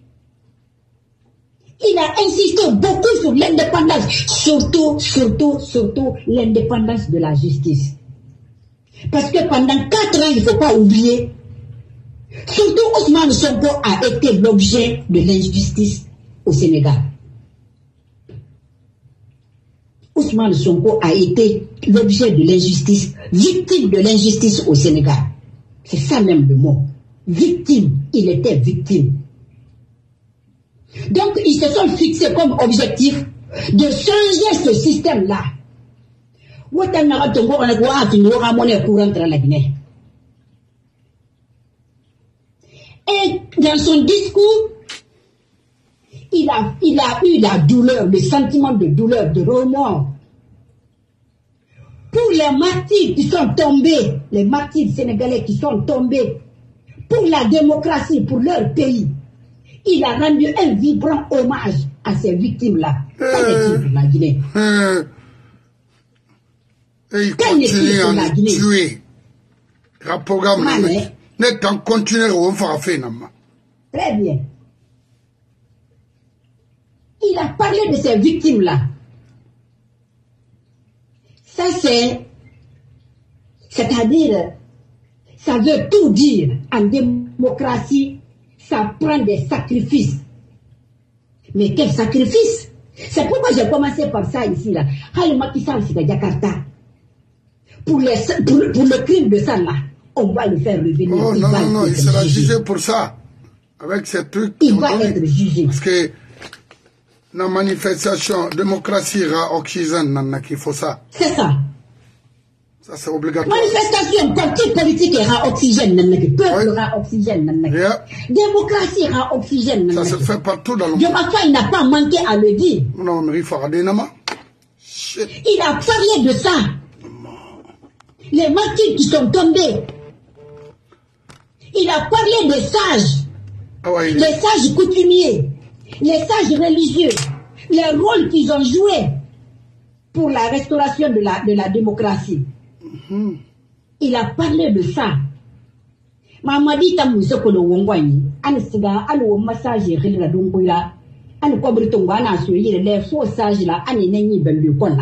B: Il a insisté beaucoup sur l'indépendance, surtout, surtout, surtout l'indépendance de la justice. Parce que pendant quatre ans, il ne faut pas oublier, surtout Ousmane Sonko a été l'objet de l'injustice au Sénégal. Ousmane Sonko a été l'objet de l'injustice, victime de l'injustice au Sénégal. C'est ça même le mot. Victime, il était victime. Donc, ils se sont fixés comme objectif de changer ce système-là. Et dans son discours, il a, il a eu la douleur, le sentiment de douleur, de remords. Pour les martyrs qui sont tombés, les martyrs sénégalais qui sont tombés, pour la démocratie, pour leur pays, il a rendu un vibrant hommage à ces victimes-là.
A: Euh,
B: la Guinée.
A: Euh, et il continue à nous tuer. Le programme n'est qu'en continuer au faire.
B: Très bien. Il a parlé de ces victimes-là. Ça, c'est, c'est-à-dire, ça veut tout dire. En démocratie, ça prend des sacrifices. Mais quel sacrifice? C'est pourquoi j'ai commencé par ça ici, là. C'est à Jakarta. Pour, les, pour, pour le crime de ça, là, on va le faire revenir.
A: Oh
B: il
A: non, non, non, il sera
B: jugé.
A: jugé pour ça. Avec ces trucs.
B: Il va être jugé.
A: Parce que la manifestation, démocratie, oxygène, il faut ça.
B: C'est ça.
A: Ça, c'est obligatoire.
B: Manifestation, parti politique ira oxygène, peuple ira oxygène.
A: Yeah.
B: Démocratie ira oxygène.
A: Ça se fait partout dans le monde.
B: Diomaye Faye n'a pas manqué à le dire.
A: Non, mais il faut regarder, non.
B: Il a parlé de ça. Les martyrs qui sont tombés. Il a parlé des sages.
A: Ah ouais,
B: les sages coutumiers. Les sages religieux. Les rôles qu'ils ont joués pour la restauration de la, de la démocratie. Mm-hmm. Il a parlé de ça. Mamadi tamu sokolo wongwani. Ani siga alo massage relira dongoya. Ani kobritongo ana soyire les faux sages là ani nenyi bembe kona.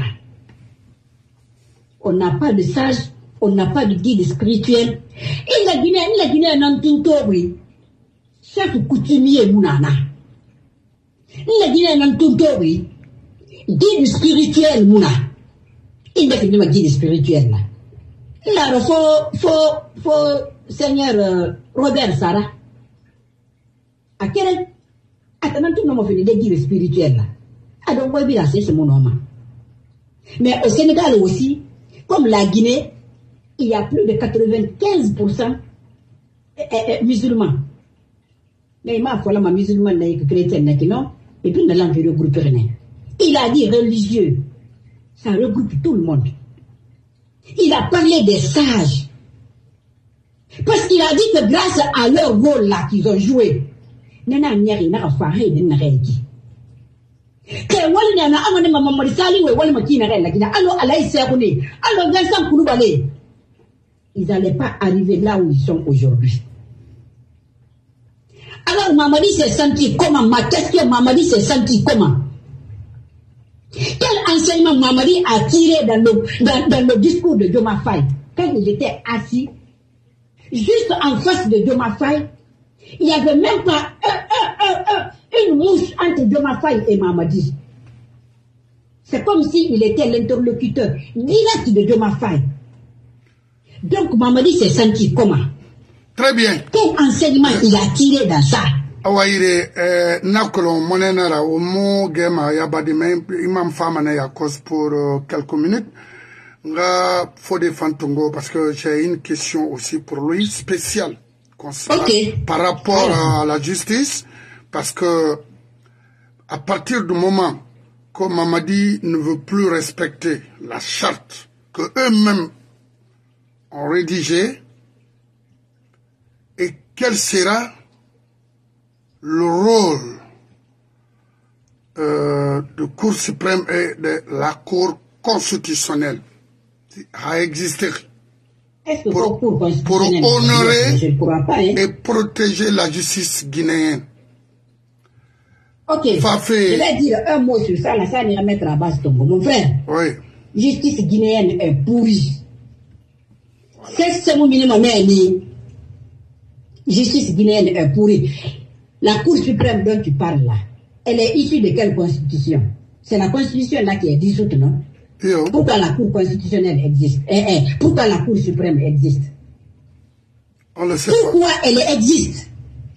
B: On n'a pas de sage, on n'a pas de guide spirituel. Et la Guinée, la Guinée nan tunto oui. Chef coutumier mounana. La Guinée nan tunto oui. Guide spirituel mouna. Il n'a pas de guide spirituel là. Là, faut, faut, faut, Seigneur euh, Robert Sarah. À quel attendant tout le monde fait des guides spirituels là. Ah donc, oui, c'est mon nom. Mais au Sénégal aussi, comme la Guinée, il y a plus de quatre-vingt-quinze pour cent musulmans. Mais il m'a fallu ma musulmane et chrétienne, non? Et puis, il a regroupé rien. Il a dit religieux. Ça regroupe tout le monde. Il a parlé des sages. Parce qu'il a dit que grâce à leur rôle là qu'ils ont joué, nana nyari na fahe de na reiki. Que wali na amane mama morisali we wali makina rela kina allo alai serone allo Vincent Koulibaly. Ils n'allaient pas arriver là où ils sont aujourd'hui. Alors Mamadi s'est senti comment? Ma question, Mamadi s'est senti comment? Quel enseignement Mamadi a tiré dans le, dans, dans le discours de Diomaye Faye quand il était assis juste en face de Diomaye Faye? Il n'y avait même pas un, un, un, un, une mouche entre Diomaye Faye et Mamadi. C'est comme s'il était l'interlocuteur direct de Diomaye Faye. Donc Mamadi s'est senti comment?
A: Très bien.
B: Quel enseignement il a tiré dans ça?
A: Awaire, euh, nakolo monenara au mot gema ya badime imam famana ya cause pour euh, quelques minutes. Nga Fodé Fantongo parce que j'ai une question aussi pour lui spéciale
B: okay.
A: Par rapport à la justice parce que à partir du moment que Mamadi ne veut plus respecter la charte que eux-mêmes ont rédigée, et quel sera le rôle euh, de Cour suprême et de la Cour constitutionnelle à exister pour, pour honorer
B: pas, hein?
A: et protéger la justice guinéenne.
B: Ok, Fafé. Je vais dire un mot sur ça, là, ça va mettre à base Tongo. Mon frère,
A: oui.
B: Justice guinéenne est pourrie. C'est mon minimum, justice guinéenne est pourrie. La Cour suprême dont tu parles là, elle est issue de quelle constitution? C'est la constitution là qui est dissoute, non?
A: Yo.
B: Pourquoi la Cour constitutionnelle existe? Eh, eh, pourquoi la Cour suprême existe?
A: On le sait
B: pourquoi
A: pas.
B: Elle existe?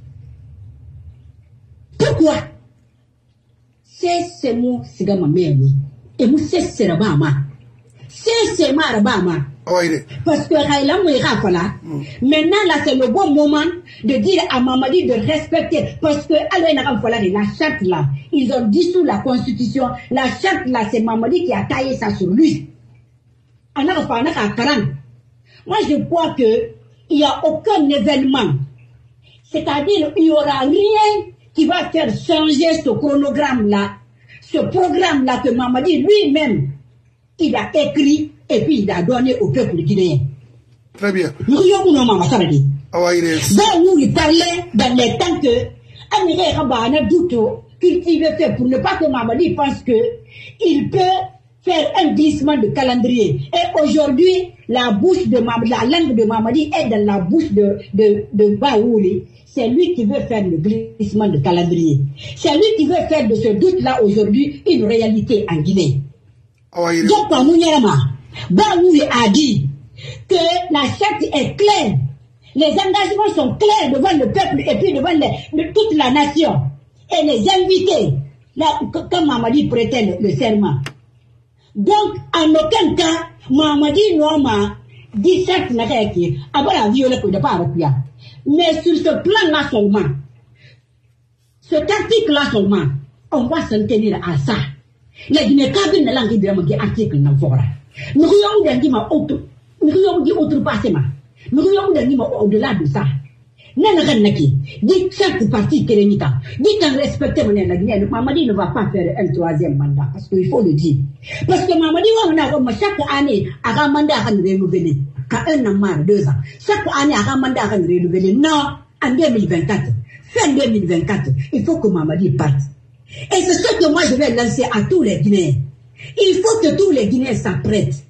B: Pourquoi? C'est ce mot, c'est ma mère. Et moi, c'est ce rabama. C'est ce ma rabama. Parce que maintenant là c'est le bon moment de dire à Mamadi de respecter, parce que la charte là, ils ont dissous la constitution, la charte là c'est Mamadi qui a taillé ça sur lui. Moi je crois que il n'y a aucun événement, c'est-à-dire il n'y aura rien qui va faire changer ce chronogramme là, ce programme là que Mamadi lui-même il a écrit et puis il a donné au peuple guinéen.
A: Très bien.
B: Nous lui parlait dans les temps que Amérique Rabana Douto cultivé fait pour ne pas que Mamadi pense que il peut faire un glissement de calendrier. Et aujourd'hui, la bouche de Mamadi, la langue de Mamadi est dans la bouche de, de, de Baouli. C'est lui qui veut faire le glissement de calendrier. C'est lui qui veut faire de ce doute-là aujourd'hui une réalité en Guinée. Donc, pour Mouniarama, Baouli a dit que la charte est claire. Les engagements sont clairs devant le peuple et puis devant les, toute la nation. Et les invités, là, comme Mamadi prêtait le, le serment. Donc, en aucun cas, Mamadi Noama dit certes n'a rien qui avant la violence de pas avec lui. Mais sur ce plan-là seulement, cet article-là seulement, on va s'en tenir à ça. Les Guinéens ne l'ont pas dit article n'a pas. Nous avons dit autre, nous avons dit autre passement. Nous avons dit au-delà de ça. Nanaki, dit chaque parti Kérénita, dit qu'en respectant mon Guinée, Mamadi ne va pas faire un troisième mandat, parce qu'il faut le dire. Parce que Mamadi, on a chaque année, à un mandat à renouveler, qu'à un an, marre, deux ans. Chaque année, à un mandat à renouveler. Non, en deux mille vingt-quatre, fin deux mille vingt-quatre, il faut que Mamadi parte. Et c'est ce que moi je vais lancer à tous les Guinéens. Il faut que tous les Guinéens s'apprêtent.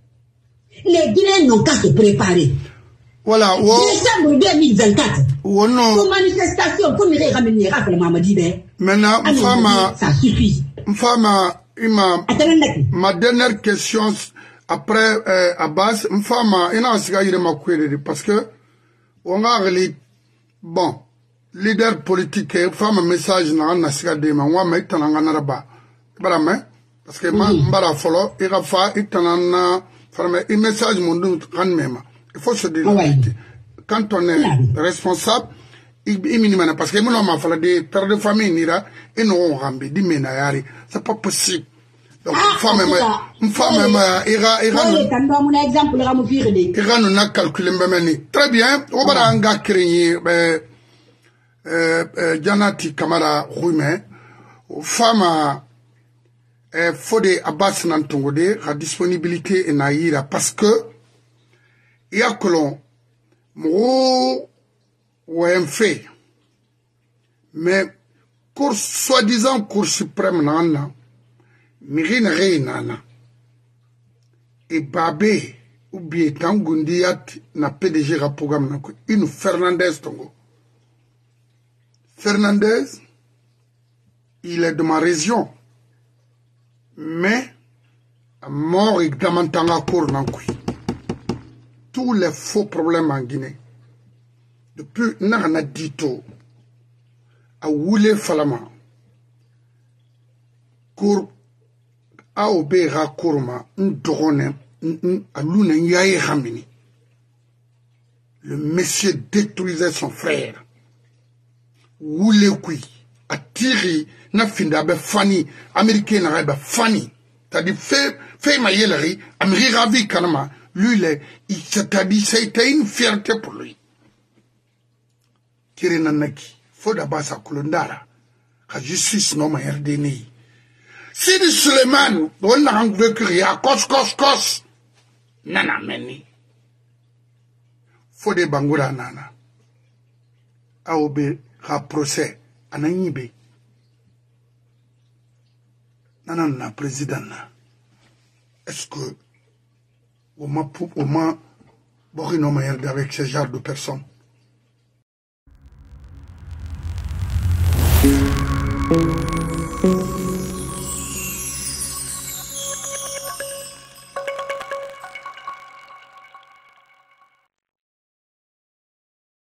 B: Les Guinéens n'ont qu'à se préparer.
A: Voilà.
B: Décembre deux mille vingt-quatre.
A: Oh non.
B: Pour manifestation, pour me ramener à la Mamadi.
A: Maintenant, Mfama.
B: Ça suffit.
A: Mfama, ima. Ma dernière question après euh, Abbas, Mfama, il y a un siga yire makwere parce que on a relé bon leader politique femme message na na siga de ma wa mai tananga na raba. Bara me parce que ma mbara folo ira fa itanana farme un message mondu kan mema. Il faut se dire la vérité. Quand on est responsable, il minimum parce que mon m'a fallu des pères de famille nira et non rambi di menayari. C'est pas possible. Donc une femme une femme ira ira
B: mon exemple ra mo fire de.
A: Ira nous n'a calculé mbemeni. Très bien, on va anga créer euh euh Janati Kamara Rume femme euh Fodé Abbas Nantongode la disponibilité en aïra parce que il y a que l'on mou ou un fait Mais cour soi-disant cour suprême nana mirina nana et babé ou bien tangundiat na P D G ra programme na ko une Fernandez tongo Fernandez il est de ma région mais mort et damantanga cour nankui tous les faux problèmes en Guinée depuis nana dito a wule falama cour a obéra courma ndorone aluna yaye ramini le monsieur détruisait son frère wule kui a tiré na finda be fani américain na be fani t'as dit fait fait ma yelerie amri ravi kanama lui il il t'a dit c'était une fierté pour lui kirina naki foda basa kulundara ka justice no ma R D N Sidi Suleiman on na hangwe kriya kos kos kos nana meni fode bangura nana aobe ka procès ananyibe nana na président na est-ce que on m'a on m'a bori no ma R D avec ce genre de personnes. Thank you.